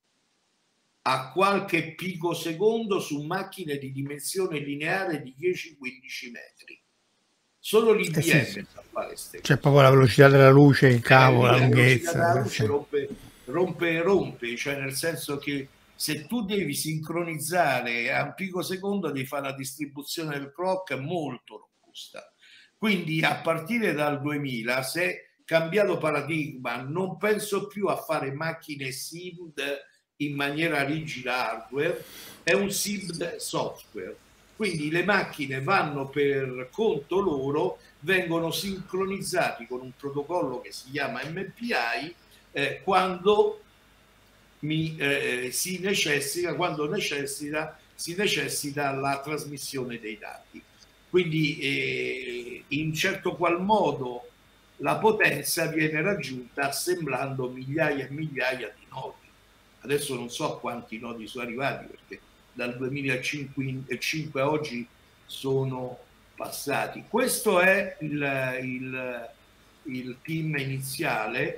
a qualche picosecondo su macchine di dimensione lineare di dieci quindici metri. Solo l'I B M Eh sì, sì. sa fare queste C'è cose. proprio la velocità della luce, il cavo, Eh, la la velocità lunghezza. della luce Sì. rompe, rompe e rompe, cioè nel senso che se tu devi sincronizzare a un picosecondo devi fare una distribuzione del clock molto robusta. Quindi a partire dal duemila si è cambiato paradigma, non penso più a fare macchine S I M D in maniera rigida hardware, è un S I M D software. Quindi le macchine vanno per conto loro, vengono sincronizzati con un protocollo che si chiama M P I eh, quando mi, eh, si necessita, quando necessita, si necessita la trasmissione dei dati. Quindi eh, in certo qual modo la potenza viene raggiunta assemblando migliaia e migliaia di nodi. Adesso non so a quanti nodi sono arrivati perché dal duemilacinque a oggi sono passati. Questo è il, il, il team iniziale.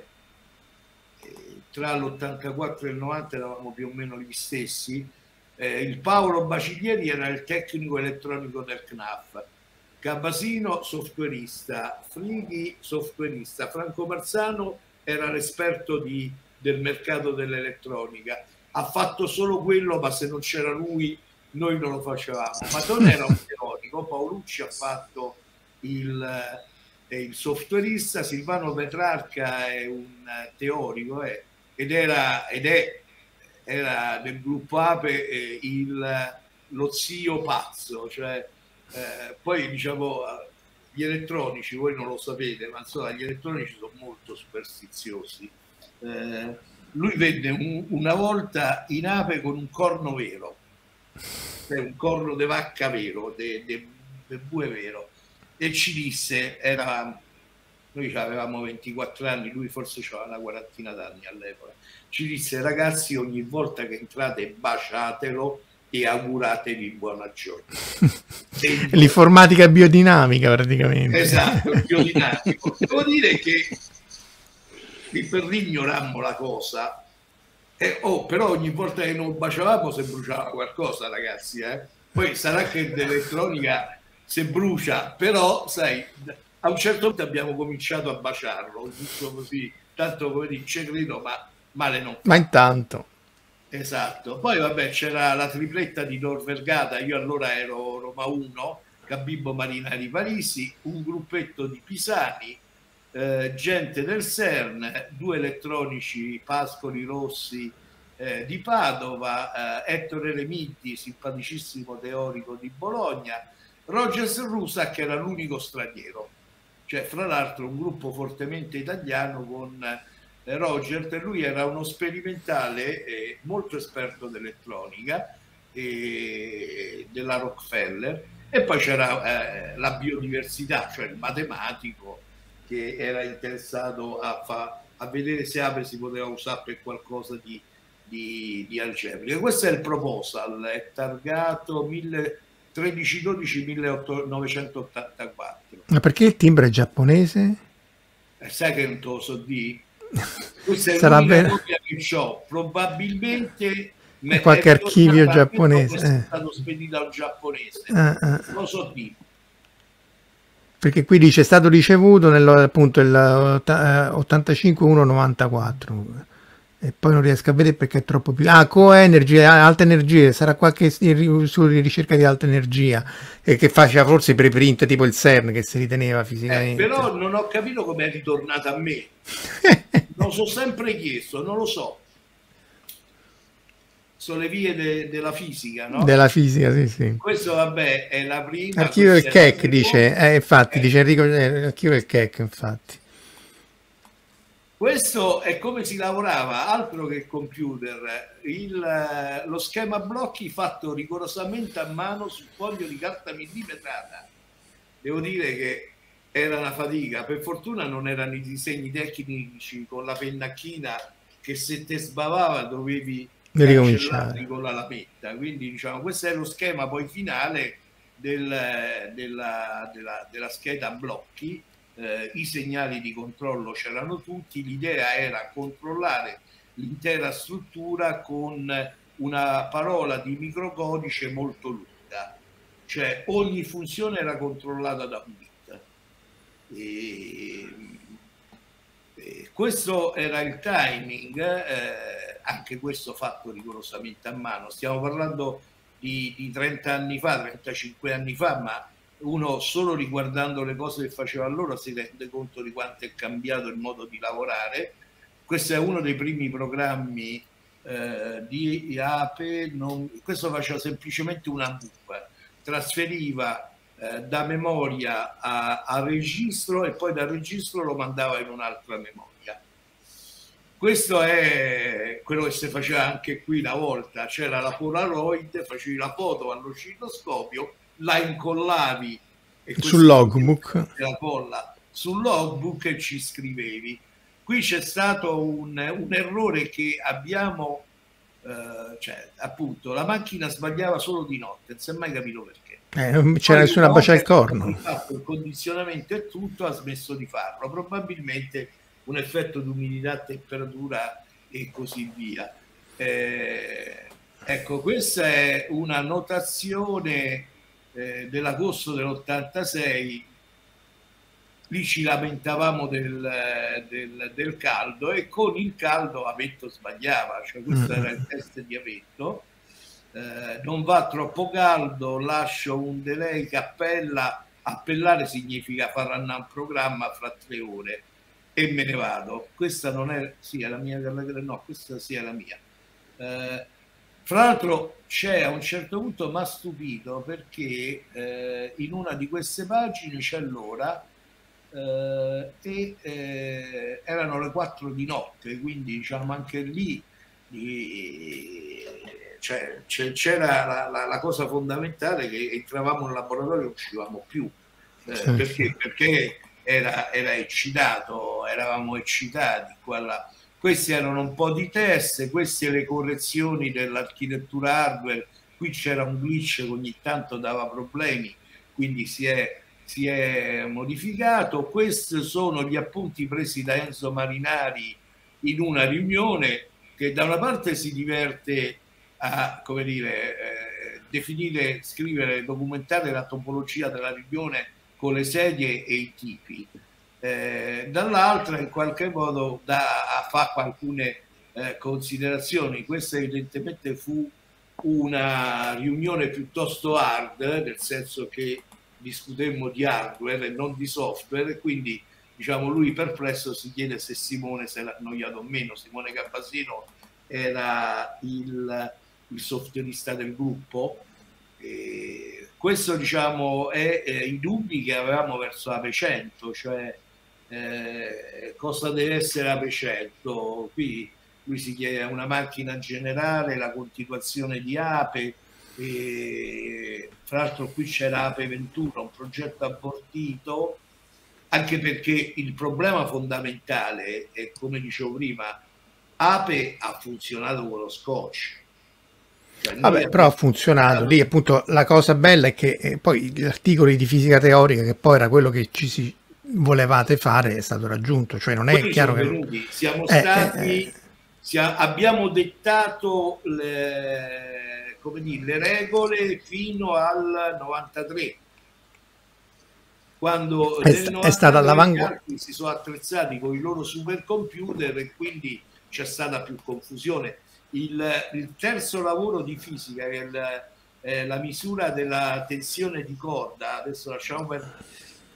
Tra l'ottantaquattro e il novanta eravamo più o meno gli stessi. Eh, il Paolo Bacilieri era il tecnico elettronico del C N A F, Cabasino softwareista, Frighi softwareista, Franco Marzano era l'esperto di, del mercato dell'elettronica. Ha fatto solo quello, ma se non c'era lui noi non lo facevamo. Matone era un teorico, Paolucci ha fatto il, eh, il softwareista, Silvano Petrarca è un teorico eh, ed era ed è era nel gruppo Ape eh, il, lo zio pazzo, cioè eh, poi diciamo gli elettronici, voi non lo sapete, ma insomma gli elettronici sono molto superstiziosi. Eh, lui venne un, una volta in Ape con un corno vero, cioè un corno di vacca vero, di bue vero, e ci disse, era, noi avevamo ventiquattro anni, lui forse aveva una quarantina d'anni all'epoca, ci disse ragazzi ogni volta che entrate baciatelo e auguratevi buona giornata. L'informatica biodinamica praticamente. Esatto, il biodinamico. Devo dire che per ignorammo la cosa, eh, oh, però ogni volta che non baciavamo si bruciava qualcosa ragazzi, eh? Poi sarà che l'elettronica se brucia, però sai, a un certo punto abbiamo cominciato a baciarlo, giusto così, tanto come dice credo, ma male non fa. Ma intanto... Esatto, poi vabbè c'era la tripletta di Tor Vergata, io allora ero Roma uno, Gabibbo Marinari Parisi, un gruppetto di pisani, eh, gente del CERN, due elettronici Pascoli Rossi eh, di Padova, eh, Ettore Remighi, simpaticissimo teorico di Bologna, Rogers Rusak che era l'unico straniero, cioè fra l'altro un gruppo fortemente italiano con eh, Roger, lui era uno sperimentale eh, molto esperto d'elettronica e della Rockefeller, e poi c'era eh, la biodiversità, cioè il matematico che era interessato a, fa, a vedere se Ape si poteva usare per qualcosa di, di, di algebrica. Questo è il proposal, è targato tredici dodici millenovecentottantaquattro. Ma perché il timbro è giapponese? Eh, sai che non te lo so di? Questa è Sarà l'unica ben... copia che ho, probabilmente è qualche archivio giapponese. È eh. stato spedito al giapponese, eh, eh. lo so di. Perché qui dice è stato ricevuto nel, appunto il ottantacinque uno novantaquattro e poi non riesco a vedere perché è troppo più... Ah, Coenergy, alta energia, sarà qualche su ricerca di alta energia e che faceva forse i preprint tipo il CERN che si riteneva fisicamente. Eh, però non ho capito come è ritornata a me. Lo so sempre chiesto, non lo so. Sono le vie de, della fisica, no? Della fisica, sì, sì. Questo, vabbè, è la prima. Archivio del C E C, dice, eh, infatti, eh. dice Enrico, eh, archivio del C E C, infatti. Questo è come si lavorava, altro che il computer, il, lo schema blocchi fatto rigorosamente a mano su foglio di carta millimetrata. Devo dire che era una fatica, per fortuna non erano i disegni tecnici con la pennacchina che se te sbavava dovevi cancellarli con la lametta, quindi diciamo questo è lo schema poi finale del, della, della, della scheda blocchi. Eh, i segnali di controllo c'erano tutti, l'idea era controllare l'intera struttura con una parola di microcodice molto lunga, cioè ogni funzione era controllata da un bit. E, e questo era il timing, eh, anche questo fatto rigorosamente a mano. Stiamo parlando di, di trenta anni fa, trentacinque anni fa, ma uno solo riguardando le cose che faceva allora si rende conto di quanto è cambiato il modo di lavorare. Questo è uno dei primi programmi eh, di Ape, non, questo faceva semplicemente una buffa, trasferiva eh, da memoria a, a registro e poi dal registro lo mandava in un'altra memoria. Questo è quello che si faceva anche qui una volta, c'era la Polaroid, facevi la foto all'oscilloscopio, la incollavi e sul logbook, la colla sul logbook e ci scrivevi. Qui c'è stato un, un errore che abbiamo, eh, cioè appunto la macchina sbagliava solo di notte, non si è mai capito perché. Eh, non c'era nessuna bacia al corno. Fatto il condizionamento e tutto, ha smesso di farlo, probabilmente un effetto di umidità, temperatura e così via. Eh, ecco, questa è una notazione Eh, dell'agosto dell'ottantasei. Lì ci lamentavamo del, del, del caldo e con il caldo Avetto sbagliava, cioè questo era il test di Avetto. Eh, non va troppo caldo, lascio un delay che appella, appellare significa far andare un programma fra tre ore e me ne vado. Questa non è, sì è la mia, no, questa sì è la mia. Eh, Fra l'altro c'è a un certo punto mi ha stupito perché eh, in una di queste pagine c'è l'ora eh, e eh, erano le quattro di notte, quindi diciamo anche lì cioè, c'era la, la, la cosa fondamentale che entravamo in laboratorio e non uscivamo più eh, sì, perché, sì. perché era, era eccitato, eravamo eccitati qua là. Questi erano un po' di test, queste le correzioni dell'architettura hardware, qui c'era un glitch che ogni tanto dava problemi, quindi si è, si è modificato. Questi sono gli appunti presi da Enzo Marinari in una riunione che da una parte si diverte a, come dire, eh, definire, scrivere, documentare la topologia della riunione con le sedie e i tipi. Eh, dall'altra in qualche modo da, fa alcune eh, considerazioni. Questa evidentemente fu una riunione piuttosto hard, nel senso che discutemmo di hardware e non di software, e quindi diciamo lui perplesso si chiede se Simone si era annoiato o meno. Simone Cabbasino era il, il softwareista del gruppo. E questo diciamo è eh, i dubbi che avevamo verso Ape cento, cioè eh, cosa deve essere Ape cento. Qui lui si chiede una macchina generale, la continuazione di Ape, e fra l'altro qui c'era Ape ventuno, un progetto abortito, anche perché il problema fondamentale è, come dicevo prima, Ape ha funzionato con lo Scotch. Cioè, vabbè, però ha funzionato lì. Appunto la cosa bella è che eh, poi gli articoli di fisica teorica, che poi era quello che ci si volevate fare, è stato raggiunto, cioè non è quelli chiaro sono che venuti. Siamo eh, stati eh, eh. sia, abbiamo dettato le, come dire, le regole fino al novantatré, quando È, nel sta- è novantatré stata gli all'avanguardia. altri si sono attrezzati con i loro supercomputer e quindi c'è stata più confusione. Il, il terzo lavoro di fisica, che è il, eh, la misura della tensione di corda, adesso lasciamo perdere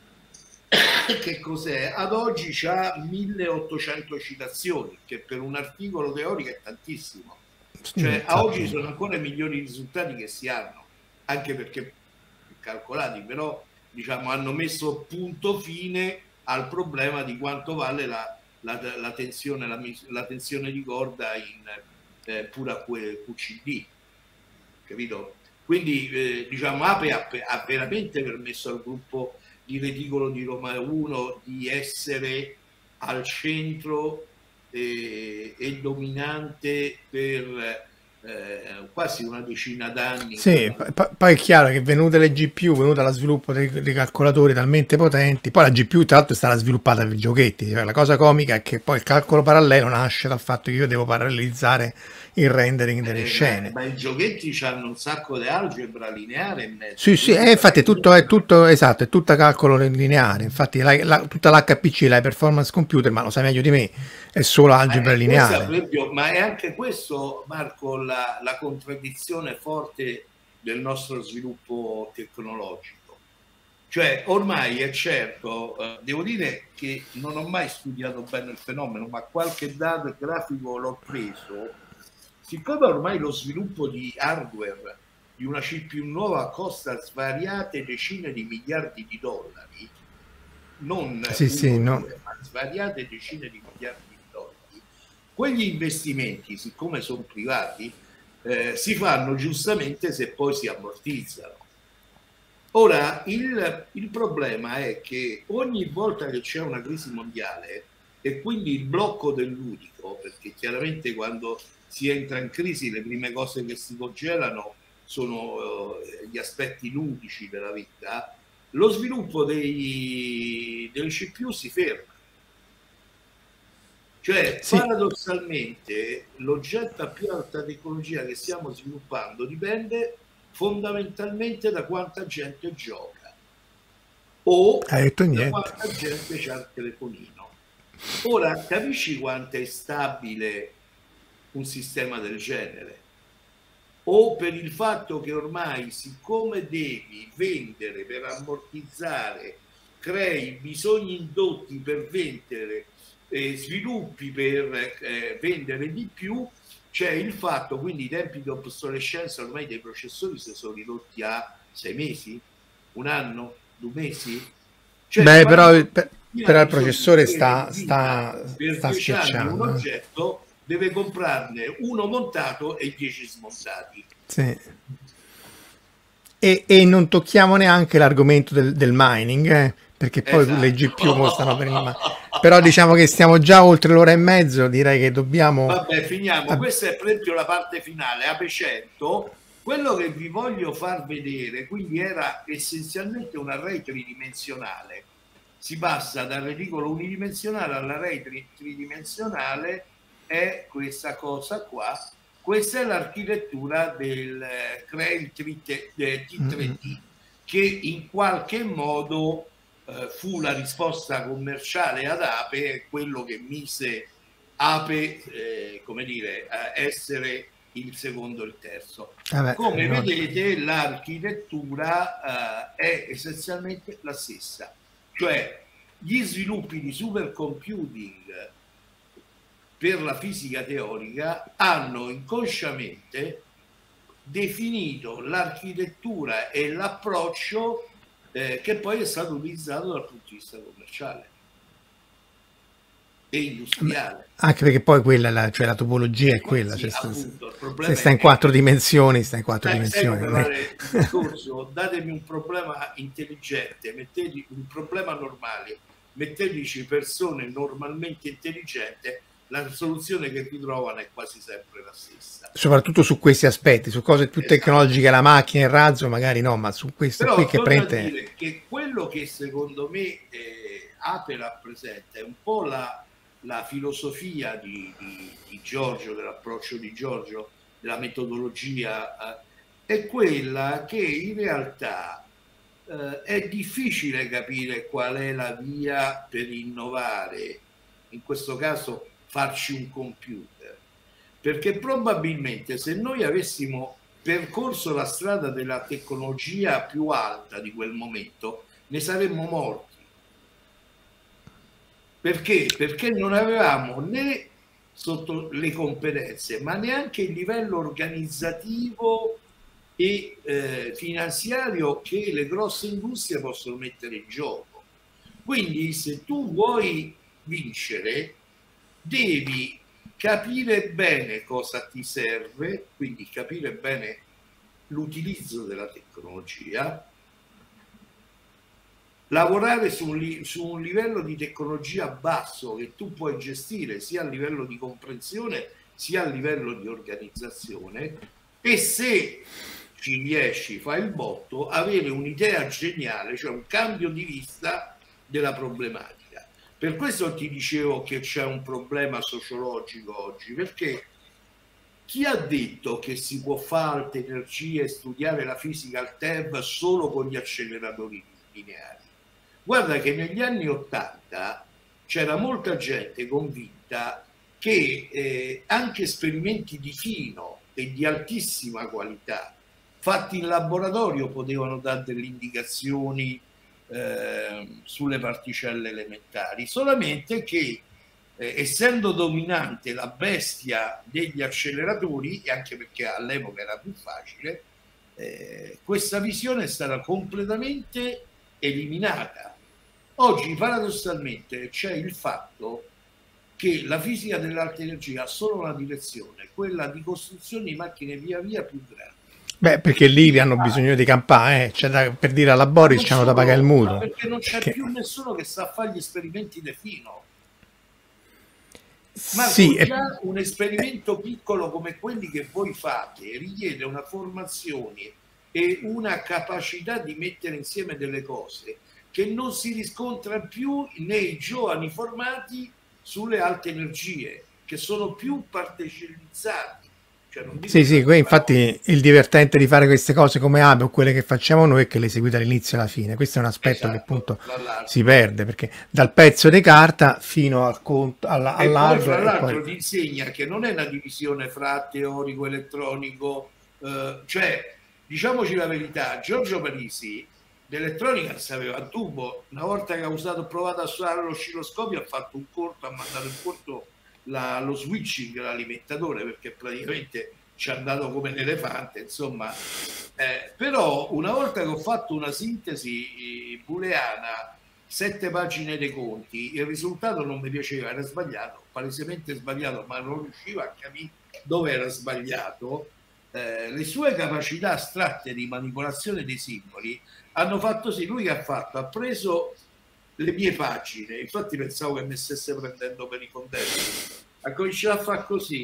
che cos'è, ad oggi c'ha milleottocento citazioni, che per un articolo teorico è tantissimo. Cioè a oggi sono ancora i migliori risultati che si hanno, anche perché calcolati, però diciamo hanno messo punto fine al problema di quanto vale la, la, la tensione la, la tensione di corda in eh, pura Q C D, capito? Quindi eh, diciamo Ape ha, ha veramente permesso al gruppo di Reticolo di Roma uno di essere al centro eh, e dominante per eh, quasi una decina d'anni. Sì, poi è chiaro che venute le G P U, venuta lo sviluppo dei, dei calcolatori talmente potenti, poi la G P U tra l'altro è stata sviluppata per giochetti, cioè, la cosa comica è che poi il calcolo parallelo nasce dal fatto che io devo parallelizzare il rendering delle eh, scene. Ma, ma i giochetti hanno un sacco di algebra lineare in mezzo. Sì, sì, eh, infatti è tutto, è tutto esatto, è tutto calcolo lineare, infatti la, la, tutta l'H P C, la performance computer, ma lo sai meglio di me, è solo algebra eh, lineare. Questa, per esempio, ma è anche questo, Marco, la, la contraddizione forte del nostro sviluppo tecnologico. Cioè, ormai è certo, eh, devo dire che non ho mai studiato bene il fenomeno, ma qualche dato grafico l'ho preso. Siccome ormai lo sviluppo di hardware di una C P U nuova costa svariate decine di miliardi di dollari, non Sì, uno, sì, no. due, ma svariate decine di miliardi di dollari, quegli investimenti, siccome sono privati, eh, si fanno giustamente se poi si ammortizzano. Ora, il, il problema è che ogni volta che c'è una crisi mondiale e quindi il blocco dell'unico, perché chiaramente quando si entra in crisi le prime cose che si congelano sono eh, gli aspetti ludici della vita, lo sviluppo dei, delle C P U si ferma. Cioè, sì, paradossalmente, l'oggetto a più alta tecnologia che stiamo sviluppando dipende fondamentalmente da quanta gente gioca o da quanta gente c'ha il telefonino. Ora, capisci quanto è stabile un sistema del genere? O per il fatto che ormai, siccome devi vendere per ammortizzare, crei bisogni indotti per vendere, eh, sviluppi per eh, vendere di più, c'è il fatto, quindi i tempi di obsolescenza ormai dei processori si sono ridotti a sei mesi, un anno, due mesi. Cioè, beh, però, per, però il processore sta, sta, per sta schiacciando. Un oggetto deve comprarne uno montato e dieci smontati. Sì. E, e non tocchiamo neanche l'argomento del, del mining, eh? Perché poi esatto. Le G P U stanno per il però diciamo che stiamo già oltre l'ora e mezzo, direi che dobbiamo... Vabbè, finiamo. Questa è per esempio la parte finale, Ape cento. Quello che vi voglio far vedere, quindi era essenzialmente un array tridimensionale. Si passa dal reticolo unidimensionale all'array tri tridimensionale, è questa cosa qua, Questa è l'architettura del Crane T tre D, che in qualche modo eh, fu la risposta commerciale ad Ape, quello che mise Ape, eh, come dire, a essere il secondo e il terzo. Vabbè, come no. vedete, l'architettura eh, è essenzialmente la stessa, cioè gli sviluppi di supercomputing per la fisica teorica hanno inconsciamente definito l'architettura e l'approccio eh, che poi è stato utilizzato dal punto di vista commerciale e industriale. Anche perché poi quella, la, cioè la topologia è Ma quella, sì, cioè, sta- appunto, il se problema sta in è quattro che- dimensioni, sta in quattro Sai- sai dimensioni. come non è- fare il discorso? Datemi un problema intelligente, mettete un problema normale, metteteci persone normalmente intelligenti, la soluzione che vi trovano è quasi sempre la stessa. Soprattutto su questi aspetti, su cose più Esatto. tecnologiche, la macchina, il razzo, magari no, ma su questo Però qui che torno a prende... dire che quello che secondo me eh, Ape rappresenta è un po' la, la filosofia di, di, di Giorgio, dell'approccio di Giorgio, della metodologia, eh, è quella che in realtà eh, è difficile capire qual è la via per innovare, in questo caso farci un computer, perché probabilmente se noi avessimo percorso la strada della tecnologia più alta di quel momento, ne saremmo morti. Perché? Perché non avevamo né sotto le competenze, ma neanche il livello organizzativo e eh, finanziario che le grosse industrie possono mettere in gioco. Quindi se tu vuoi vincere, devi capire bene cosa ti serve, quindi capire bene l'utilizzo della tecnologia, lavorare su un, su un livello di tecnologia basso che tu puoi gestire sia a livello di comprensione sia a livello di organizzazione, e se ci riesci, fai il botto, avere un'idea geniale, cioè un cambio di vista della problematica. Per questo ti dicevo che c'è un problema sociologico oggi, perché chi ha detto che si può fare alte energie e studiare la fisica al T E V solo con gli acceleratori lineari? Guarda che negli anni Ottanta c'era molta gente convinta che eh, anche esperimenti di fino e di altissima qualità fatti in laboratorio potevano dare delle indicazioni eh, sulle particelle elementari, solamente che eh, essendo dominante la bestia degli acceleratori, e anche perché all'epoca era più facile, eh, questa visione è stata completamente eliminata. Oggi paradossalmente c'è il fatto che la fisica dell'alta energia ha solo una direzione, quella di costruzione di macchine via via più grandi. Beh, perché lì hanno bisogno di campare, eh. Cioè, da, per dire alla Boris c'hanno da pagare il mutuo. Perché non c'è Perché... più nessuno che sa fare gli esperimenti di fino. Ma sì, già è... un esperimento piccolo come quelli che voi fate richiede una formazione e una capacità di mettere insieme delle cose che non si riscontra più nei giovani formati sulle alte energie, che sono più partecipizzati. Cioè, non sì, sì, qui infatti il divertente di fare queste cose come Ape o quelle che facciamo noi è che le segui dall'inizio alla fine. Questo è un aspetto esatto, che appunto si perde, perché dal pezzo di carta fino al conto, alla, e poi fra l'altro poi... ti insegna che non è una divisione fra teorico, elettronico, eh, cioè diciamoci la verità, Giorgio Parisi l'elettronica sapeva a tubo, una volta che ha usato, provato a suonare l'oscilloscopio ha fatto un corto, ha mandato in corto La, lo switching, l'alimentatore, perché praticamente ci è andato come un elefante, insomma. Eh, però una volta che ho fatto una sintesi booleana, sette pagine dei conti, il risultato non mi piaceva, era sbagliato, palesemente sbagliato, ma non riuscivo a capire dove era sbagliato. Eh, le sue capacità astratte di manipolazione dei simboli hanno fatto sì, lui che ha fatto, ha preso le mie pagine, infatti pensavo che mi stesse prendendo per i fondelli, ha cominciato a fare così,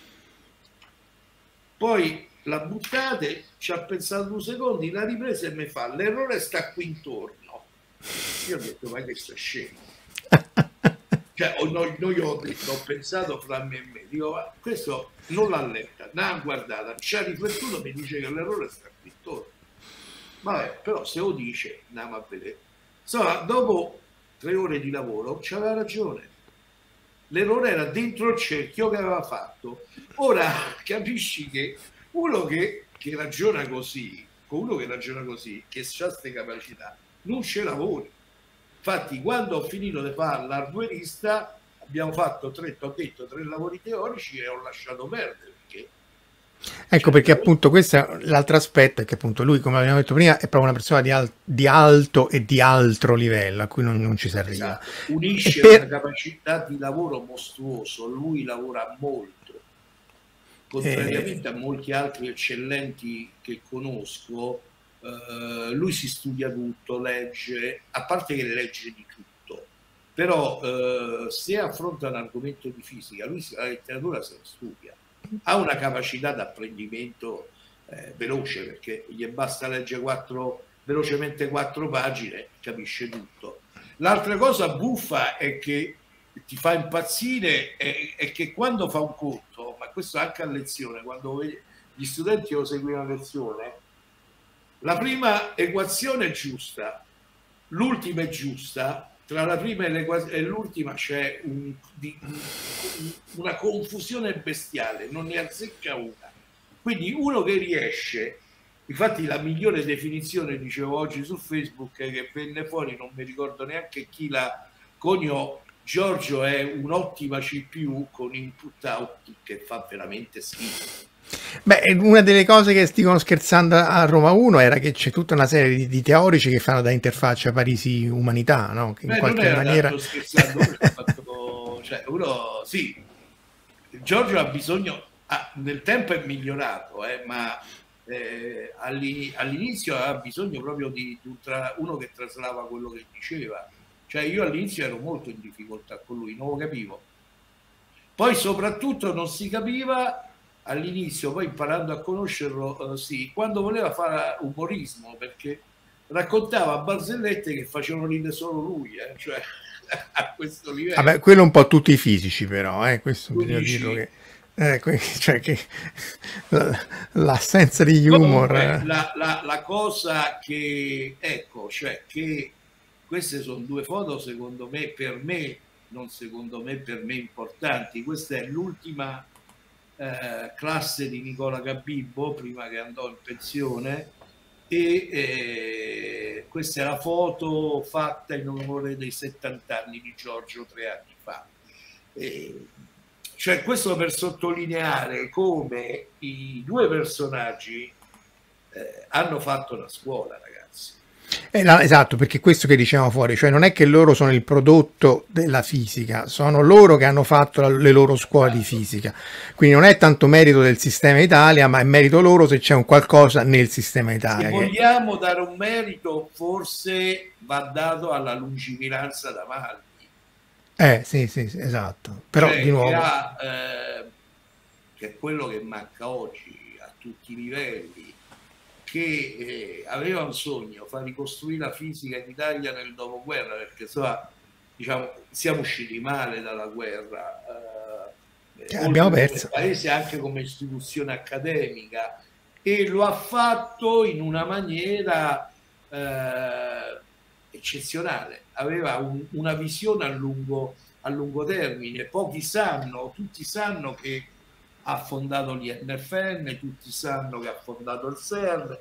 poi la buttate, ci ha pensato due secondi, la ripresa e mi fa l'errore sta qui intorno. Io ho detto ma che sta scemo, Cioè, ho, noi, noi ho, detto, ho pensato fra me e me, dico, ma questo non l'ha letta, non l'ha guardata, ci ha riflettuto, mi dice che l'errore sta scritto. Vabbè, però se lo dice, andiamo a vedere. Insomma, dopo tre ore di lavoro, c'aveva ragione. L'errore era dentro il cerchio che aveva fatto. Ora capisci che uno che, che ragiona così, con uno che ragiona così, che ha queste capacità, non ce lavori. Infatti, quando ho finito di fare l'hardwareista, abbiamo fatto tre, ho detto, tre lavori teorici e ho lasciato perdere. Perché Ecco perché appunto questo è l'altro aspetto, è che appunto lui, come abbiamo detto prima, è proprio una persona di, al di alto e di altro livello a cui non, non ci si arriva. Esatto. Unisce per... una capacità di lavoro mostruoso, lui lavora molto, contrariamente eh... a molti altri eccellenti che conosco. Uh, lui si studia tutto, legge, a parte che legge di tutto, però uh, se affronta un argomento di fisica, lui la letteratura se la studia, ha una capacità d'apprendimento eh, veloce, perché gli basta leggere quattro, velocemente quattro pagine, capisce tutto. L'altra cosa buffa è che ti fa impazzire è, è che quando fa un conto, ma questo anche a lezione, quando gli studenti lo seguono a lezione, la prima equazione è giusta, l'ultima è giusta, tra la prima e l'ultima c'è un, un, una confusione bestiale, non ne azzecca una. Quindi uno che riesce, infatti la migliore definizione, dicevo oggi su Facebook, che venne fuori, non mi ricordo neanche chi la coniò, Giorgio è un'ottima C P U con input-out che fa veramente schifo. Beh, una delle cose che dicono scherzando a Roma uno era che c'è tutta una serie di, di teorici che fanno da interfaccia Parisi-Umanità, no? Che in Beh, qualche non era maniera... tanto scherzando, uno, fatto, cioè, uno sì, Giorgio ha bisogno, ah, nel tempo è migliorato, eh, ma eh, all'inizio aveva bisogno proprio di, di un tra, uno che traslava quello che diceva. Cioè io all'inizio ero molto in difficoltà con lui, non lo capivo. Poi soprattutto non si capiva all'inizio, poi imparando a conoscerlo, eh, sì, quando voleva fare umorismo, perché raccontava barzellette che facevano ridere solo lui, eh, cioè a questo livello. Vabbè, quello un po' tutti i fisici però, eh, questo Tu bisogna dici... dirlo che... Eh, cioè che l'assenza di humor... Comunque, la, la, la cosa che, ecco, cioè che queste sono due foto secondo me, per me, non secondo me, per me importanti. Questa è l'ultima eh, classe di Nicola Gabibbo, prima che andò in pensione, e eh, questa è la foto fatta in onore dei settanta anni di Giorgio tre anni fa. E, cioè questo per sottolineare come i due personaggi eh, hanno fatto una scuola, ragazzi. Eh, no, esatto, perché questo che dicevamo fuori, cioè non è che loro sono il prodotto della fisica, sono loro che hanno fatto la, le loro scuole esatto. di fisica, quindi non è tanto merito del sistema Italia, ma è merito loro se c'è un qualcosa nel sistema Italia. Se che... vogliamo dare un merito, forse va dato alla lungimiranza d'Amalfi. Eh, sì, sì, sì, esatto. Però cioè, di nuovo... Che, ha, eh, che è quello che manca oggi a tutti i livelli, che eh, aveva un sogno, far ricostruire la fisica in Italia nel dopoguerra, perché insomma, diciamo, siamo usciti male dalla guerra. Eh, abbiamo perso. Come paese anche come istituzione accademica, e lo ha fatto in una maniera eh, eccezionale. Aveva un, una visione a lungo, a lungo termine. Pochi sanno, tutti sanno che ha fondato l'I N F N, tutti sanno che ha fondato il S E R,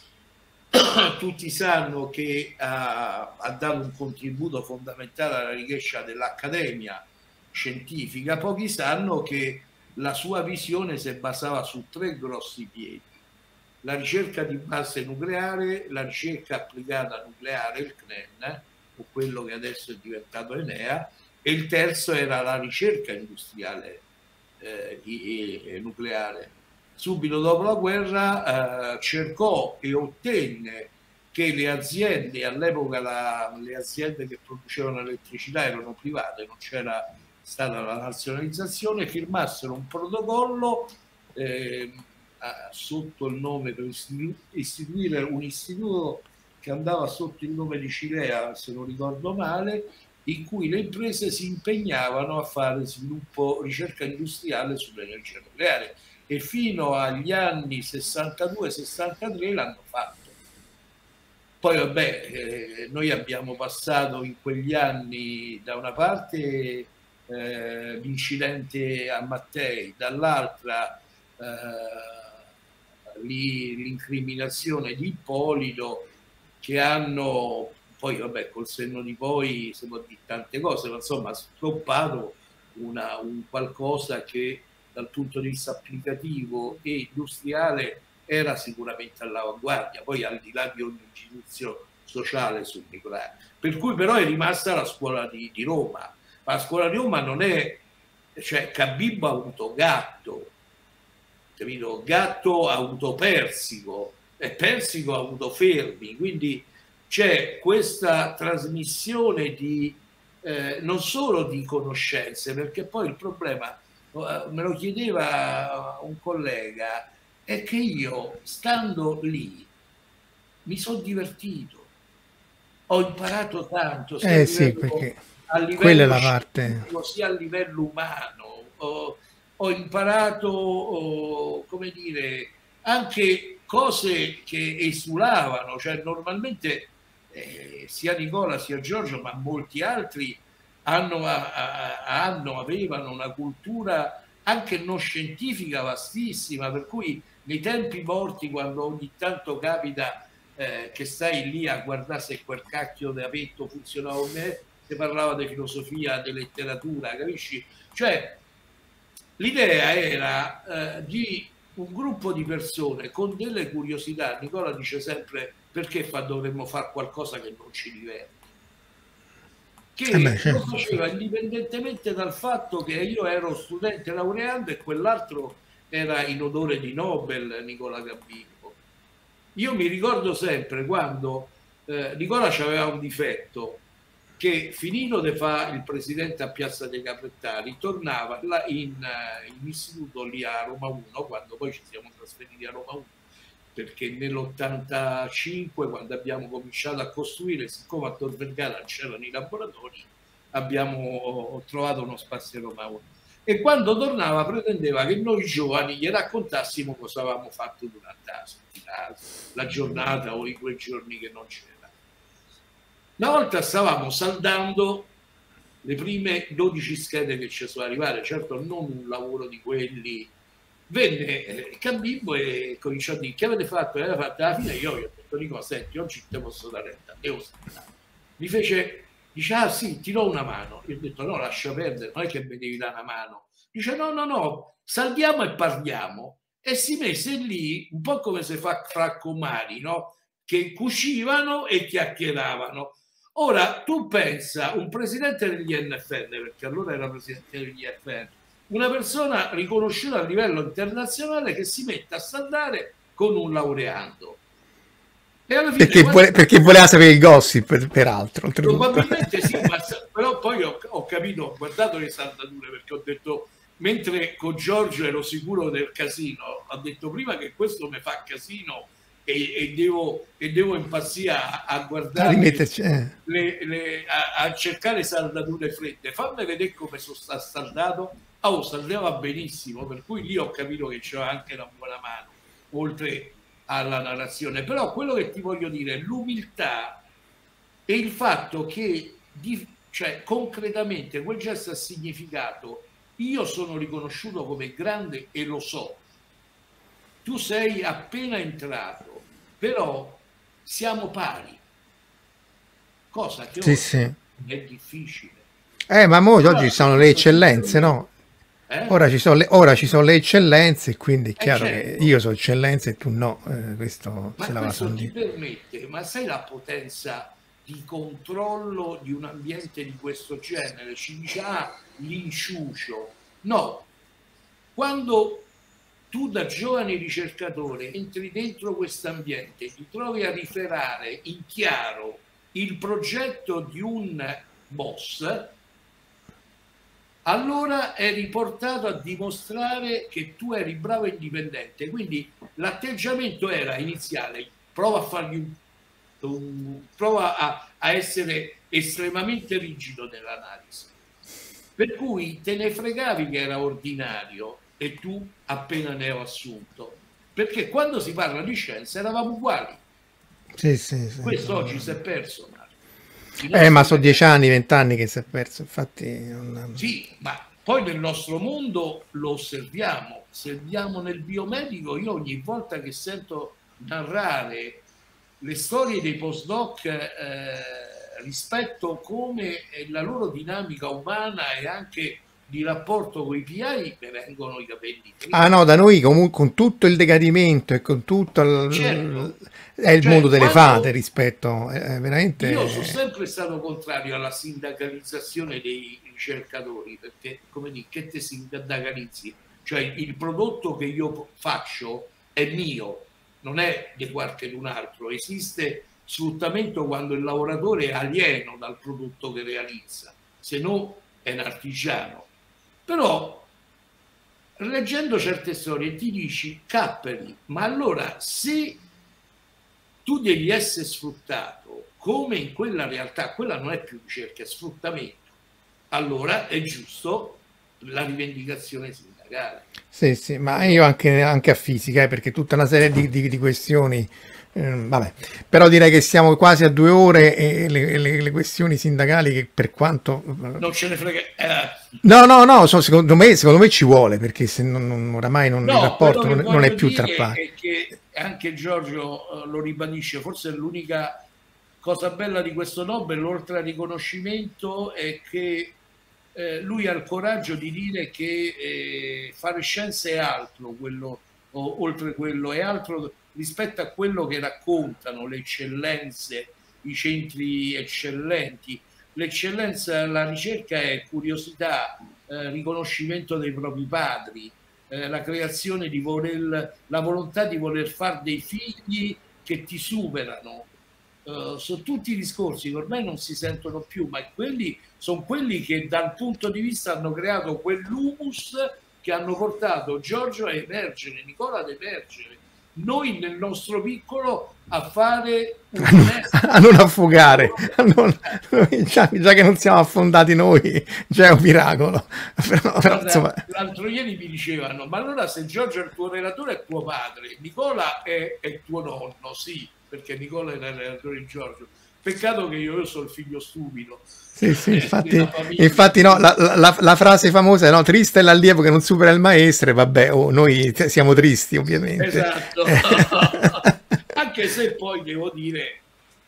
tutti sanno che ha, ha dato un contributo fondamentale alla richiesta dell'Accademia Scientifica. Pochi sanno che la sua visione si basava su tre grossi piedi: la ricerca di base nucleare, la ricerca applicata nucleare, il C N E N, o quello che adesso è diventato Enea, e il terzo era la ricerca industriale eh, nucleare. Subito dopo la guerra eh, cercò e ottenne che le aziende, all'epoca le aziende che producevano elettricità erano private, non c'era stata la nazionalizzazione, firmassero un protocollo eh, sotto il nome, per istituire un istituto che andava sotto il nome di Cilea, se non ricordo male, in cui le imprese si impegnavano a fare sviluppo, ricerca industriale sull'energia nucleare, e fino agli anni sessantadue sessantatré l'hanno fatto. Poi vabbè, eh, noi abbiamo passato in quegli anni da una parte eh, l'incidente a Mattei, dall'altra eh, l'incriminazione di Ippolito, che hanno poi, vabbè, col senno di poi si può dire tante cose, ma insomma ha stoppato una, un qualcosa che dal punto di vista applicativo e industriale era sicuramente all'avanguardia, poi al di là di ogni giudizio sociale sul nucleare. Per cui però è rimasta la scuola di, di Roma, ma la scuola di Roma non è, cioè Cabibbo ha avuto Gatto, capito? Gatto ha avuto Persico e Persico ha avuto Fermi, quindi c'è questa trasmissione di eh, non solo di conoscenze, perché poi il problema, eh, me lo chiedeva un collega, è che io stando lì mi sono divertito, ho imparato tanto sia Eh a sì, livello, perché a quella è livello la parte. sia a livello umano, ho, ho imparato, oh, come dire, anche cose che esulavano, cioè normalmente eh, sia Nicola sia Giorgio, ma molti altri hanno, a, a, hanno, avevano una cultura anche non scientifica vastissima, per cui nei tempi morti, quando ogni tanto capita eh, che stai lì a guardare se quel cacchio di apetto funzionava o me, si parlava di filosofia, di letteratura, capisci? Cioè l'idea era eh, di un gruppo di persone con delle curiosità. Nicola dice sempre: perché fa, dovremmo fare qualcosa che non ci diverte? Che Eh beh, certo, lo faceva indipendentemente dal fatto che io ero studente laureando e quell'altro era in odore di Nobel, Nicola Cabibbo. Io mi ricordo sempre quando eh, Nicola aveva un difetto, che finito di fare il presidente a Piazza dei Capettari tornava là in, in istituto lì a Roma uno, quando poi ci siamo trasferiti a Roma uno, perché nell'ottantacinque, quando abbiamo cominciato a costruire, siccome a Tor Vergata c'erano i laboratori, abbiamo trovato uno spazio a Roma uno. E quando tornava pretendeva che noi giovani gli raccontassimo cosa avevamo fatto durante la settimana, la giornata o i quei giorni che non c'era. Una volta stavamo saldando le prime dodici schede che ci sono arrivate, certo non un lavoro di quelli. Venne eh, Cabibbo e cominciò a dire: che avete fatto? E aveva fatto alla fine. Io gli ho detto: Nico, senti, oggi te posso dare retta, devo saltare. Mi fece, dice: ah sì, ti do una mano. Io ho detto: no, lascia perdere, non è che mi devi dare una mano. Dice: no, no, no, saldiamo e parliamo. E si mise lì, un po' come si fa fra comari, no? Che cucivano e chiacchieravano. Ora, tu pensa, un presidente degli N F N, perché allora era presidente degli N F N, una persona riconosciuta a livello internazionale che si mette a saldare con un laureando. E alla fine, perché, vuole, perché voleva sapere il gossip, peraltro. Probabilmente sì, ma, però poi ho, ho capito, ho guardato le saldature, perché ho detto, mentre con Giorgio ero sicuro del casino, ho detto prima che questo mi fa casino e, e, devo, e devo impazzire a, a guardare, eh. le, le, a, a cercare saldature fredde. Fammi vedere come sono stato saldato. Oh, saldava benissimo, per cui lì ho capito che c'era anche una buona mano, oltre alla narrazione. Però quello che ti voglio dire è l'umiltà e il fatto che di, cioè, concretamente quel gesto ha significato: io sono riconosciuto come grande e lo so, tu sei appena entrato, però siamo pari, cosa che sì, oggi sì. è difficile. Eh, ma mo oggi sono le eccellenze, no? Eh? Ora, ci sono le, ora ci sono le eccellenze, quindi è chiaro eh certo. che io sono eccellenza e tu no. Eh, questo ma se la questo ti permette, ma sai la potenza di controllo di un ambiente di questo genere? Ci dice, ah, l'inciucio. No, quando tu da giovane ricercatore entri dentro questo ambiente, ti trovi a riferare in chiaro il progetto di un boss, allora eri portato a dimostrare che tu eri bravo e indipendente. Quindi l'atteggiamento era iniziale: prova a fargli un, un prova a, a essere estremamente rigido nell'analisi, per cui te ne fregavi che era ordinario e tu appena ne ho assunto, perché quando si parla di scienza eravamo uguali. Sì, sì, sì. Questo oggi si è perso, Marco. Eh, ma sono dieci anni, vent'anni che si è perso, infatti. Non... Sì, ma poi nel nostro mondo lo osserviamo, osserviamo nel biomedico. Io ogni volta che sento narrare le storie dei postdoc eh, rispetto come la loro dinamica umana e anche di rapporto con i P I, mi vengono i capelli. Ah no, da noi comunque con tutto il decadimento e con tutto il, certo. è il cioè, mondo delle quando... fate rispetto è veramente. Io sono sempre stato contrario alla sindacalizzazione dei ricercatori, perché come dici, che te sindacalizzi? Cioè il prodotto che io faccio è mio, non è di qualcun altro. Esiste sfruttamento quando il lavoratore è alieno dal prodotto che realizza, se no è un artigiano. Però leggendo certe storie ti dici, capperi, ma allora se tu devi essere sfruttato come in quella realtà, quella non è più ricerca, è sfruttamento, allora è giusto la rivendicazione sindacale. Sì, sì, ma io anche, anche a fisica, eh, perché tutta una serie di, di, di questioni, eh, vabbè, però direi che siamo quasi a due ore e le, le, le questioni sindacali che per quanto... Non ce ne frega... Eh. No, no, no, so, secondo, me, secondo me ci vuole, perché se non, non, oramai non, no, il rapporto non, non è più dire tra parti. È che anche Giorgio uh, lo ribadisce, forse l'unica cosa bella di questo Nobel, oltre al riconoscimento, è che eh, lui ha il coraggio di dire che eh, fare scienza è altro, quello, o, oltre quello, è altro rispetto a quello che raccontano le eccellenze, i centri eccellenti. L'eccellenza, la ricerca è curiosità, eh, riconoscimento dei propri padri, eh, la creazione di voler, la volontà di voler fare dei figli che ti superano. Uh, sono tutti discorsi che ormai non si sentono più, ma quelli sono quelli che dal punto di vista hanno creato quell'humus che hanno portato Giorgio a emergere, Nicola ad emergere, noi nel nostro piccolo a fare un a, non, a non affogare, a non, già, già che non siamo affondati noi, già è un miracolo. Però, però, insomma... L'altro ieri mi dicevano, ma allora se Giorgio è il tuo relatore è tuo padre, Nicola è, è tuo nonno, sì, perché Nicola era il relatore di Giorgio. Peccato che io, io sono il figlio stupido. Sì, sì, infatti, infatti no, la, la, la frase famosa è no, triste è l'allievo che non supera il maestro, e vabbè, oh, noi siamo tristi ovviamente. Esatto. Anche se poi devo dire,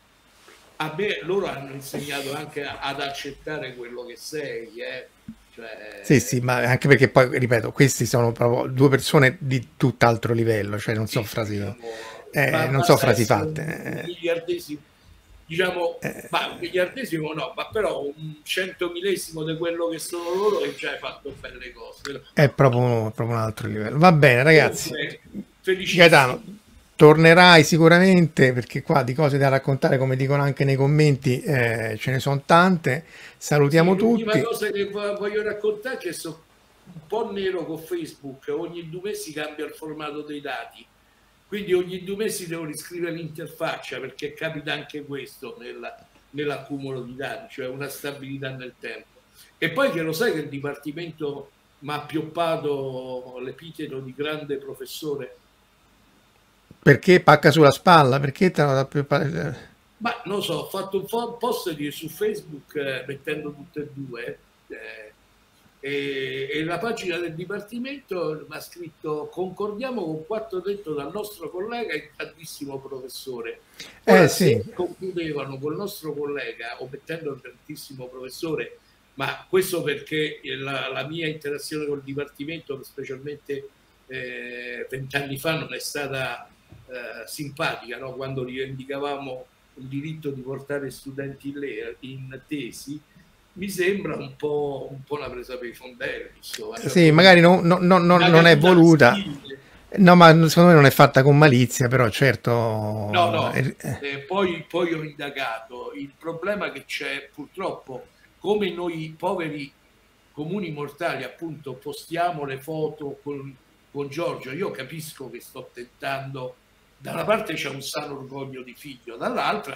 a me loro hanno insegnato anche ad accettare quello che sei, eh. Cioè... Sì, sì, ma anche perché poi, ripeto, questi sono proprio due persone di tutt'altro livello, cioè non so sì, frasi, diciamo, eh, non so frasi fatte. Un miliardesimo, diciamo, eh, ma un miliardesimo no, ma però un centomillesimo di quello che sono loro e già hai fatto belle cose. È proprio, proprio un altro livello. Va bene, ragazzi. Felicissimo. Gaetano, tornerai sicuramente, perché qua di cose da raccontare, come dicono anche nei commenti, eh, ce ne sono tante. Salutiamo sì, tutti. L'ultima cosa che voglio raccontare è che sono un po' nero con Facebook, ogni due mesi cambia il formato dei dati, quindi ogni due mesi devo riscrivere l'interfaccia, perché capita anche questo nell'accumulo di dati, cioè una stabilità nel tempo. E poi che lo sai che il Dipartimento mi ha pioppato l'epiteto di grande professore? Perché pacca sulla spalla? Perché te la più... Ma non so, ho fatto un post di, su Facebook eh, mettendo tutte e due eh, e, e la pagina del Dipartimento mi ha scritto concordiamo con quanto detto dal nostro collega e grandissimo professore. Ora, eh, sì. se concludevano col nostro collega o mettendo il grandissimo professore, ma questo perché la, la mia interazione col Dipartimento, specialmente vent'anni eh, fa, non è stata eh, simpatica, no? Quando rivendicavamo il diritto di portare studenti in tesi, mi sembra un po', un po' una presa per i fondelli. Insomma. Sì, cioè, magari no, no, no, no, non è voluta. No, ma secondo me non è fatta con malizia, però certo... No, no, eh, poi, poi ho indagato. Il problema che c'è, purtroppo, come noi poveri comuni mortali, appunto, postiamo le foto con, con Giorgio, io capisco che sto tentando... Da una parte c'è un sano orgoglio di figlio, dall'altra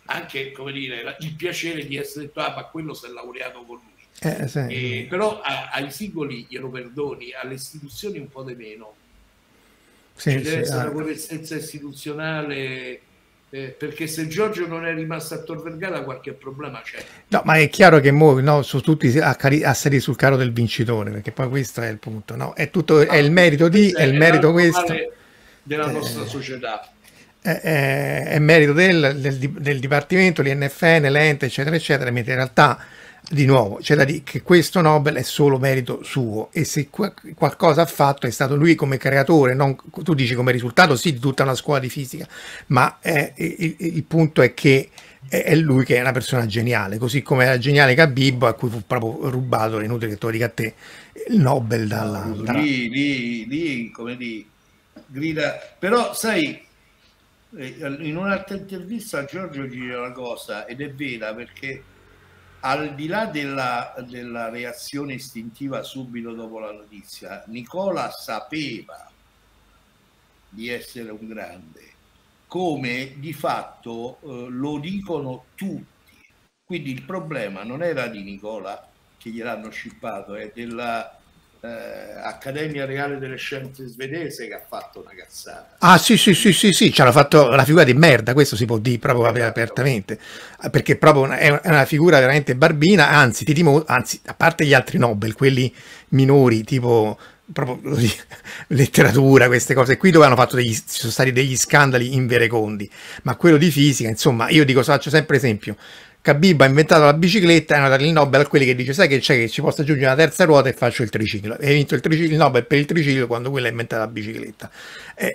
anche, come dire, il piacere di essere detto, ah, ma quello si è laureato con lui. Eh, sì. eh, però a, ai singoli glielo perdoni, alle istituzioni un po' di meno. Sì, Ci deve sì, essere ah. una correttezza istituzionale, eh, perché se Giorgio non è rimasto a Tor Vergata qualche problema c'è. No, ma è chiaro che mo, no, su tutti a, cari- a salire sul carro del vincitore, perché poi questo è il punto, no? È tutto, è il merito di, è il merito questo. Della Eh, nostra società. È, è, è merito del, del, del Dipartimento, l'I N F N, l'ente, eccetera, eccetera, mentre in realtà, di nuovo, c'è da dire che questo Nobel è solo merito suo, e se qu- qualcosa ha fatto è stato lui come creatore, non, tu dici come risultato, sì, di tutta una scuola di fisica, ma è, il, il punto è che è lui che è una persona geniale, così come era geniale Khabib, a cui fu proprio rubato, è inutile che tu lo dica a te, il Nobel dalla... No, dalla... lì, lì, lì, come di grida, però sai, in un'altra intervista a Giorgio dice una cosa, ed è vera, perché al di là della, della reazione istintiva subito dopo la notizia, Nicola sapeva di essere un grande, come di fatto eh, lo dicono tutti. Quindi il problema non era di Nicola, che gliel'hanno scippato, è della eh, Accademia Reale delle Scienze svedese che ha fatto una cazzata. Ah sì sì sì sì sì, ci hanno fatto la figura di merda, questo si può dire proprio apertamente, perché proprio è una figura veramente barbina, anzi ti dimo, anzi a parte gli altri Nobel, quelli minori tipo proprio così, letteratura, queste cose qui dove hanno fatto degli, ci sono stati degli scandali inverecondi, ma quello di fisica, insomma, io dico, faccio sempre esempio, Khabib ha inventato la bicicletta e hanno dato il Nobel a quelli che dice sai che c'è, che ci posso aggiungere una terza ruota e faccio il triciclo, e hai vinto il, triciclo, il Nobel per il triciclo quando quella ha inventato la bicicletta, e,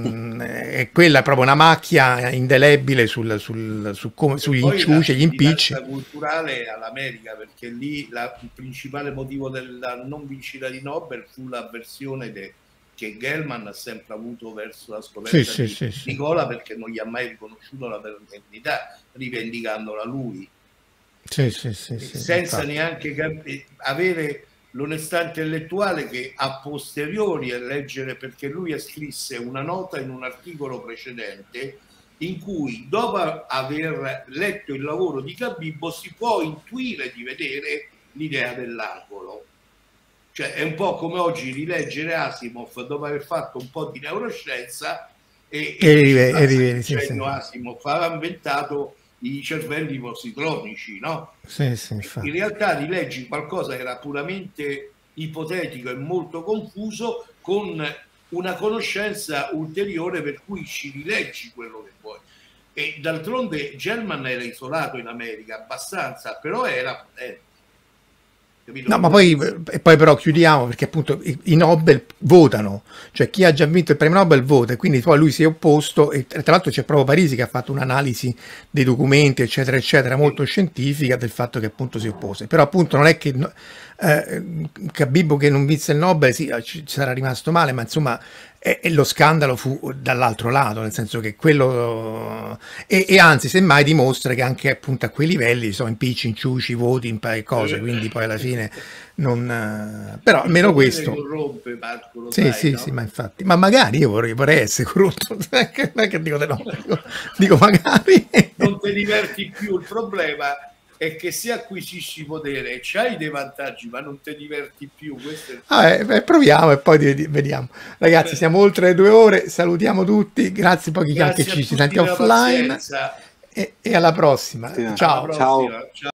e, e quella è proprio una macchia indelebile sul, sul, su come, sugli inciuci, gli impicci. La culturale all'America, perché lì la, il principale motivo della non vincita di Nobel fu l'avversione de, che Gell-Mann ha sempre avuto verso la scoperta sì, di sì, sì, Nicola, perché non gli ha mai riconosciuto la paternità, rivendicandola lui, sì, sì, sì, sì, senza infatti. neanche avere l'onestà intellettuale che a posteriori a leggere, perché lui scrisse una nota in un articolo precedente in cui dopo aver letto il lavoro di Khabib si può intuire di vedere l'idea dell'angolo. Cioè è un po' come oggi rileggere Asimov dopo aver fatto un po' di neuroscienza e, e, e, e, e, e sì, sì. Asimov aveva inventato i cervelli positronici, no? Sì, sì, in realtà rileggi qualcosa che era puramente ipotetico e molto confuso con una conoscenza ulteriore per cui ci rileggi quello che vuoi. E d'altronde Gell-Mann era isolato in America abbastanza, però era potente. No, ma poi, e poi però chiudiamo, perché appunto i, i Nobel votano, cioè chi ha già vinto il premio Nobel vota, e quindi poi lui si è opposto, e tra l'altro c'è proprio Parisi che ha fatto un'analisi dei documenti eccetera eccetera molto scientifica del fatto che appunto si oppose, però appunto non è che eh, Khabib che non vinse il Nobel sì, ci sarà rimasto male, ma insomma e, e lo scandalo fu dall'altro lato, nel senso che quello e, e anzi semmai dimostra che anche appunto a quei livelli sono impicci, inciuci, voti, in paio cose, quindi poi alla fine non però almeno questo corrompe, Marco, lo sì sai, sì no? sì, ma infatti, ma magari io vorrei, vorrei essere corrotto, non è che dico, no, dico, dico magari non ti diverti più, il problema è che se acquisisci potere c'hai dei vantaggi ma non ti diverti più. Questo è... ah, eh, proviamo e poi vediamo. Ragazzi, siamo oltre le due ore, salutiamo tutti, grazie, poi chi anche ci, ci sentiamo offline e, e alla prossima. Sì, ciao alla prossima. Ciao.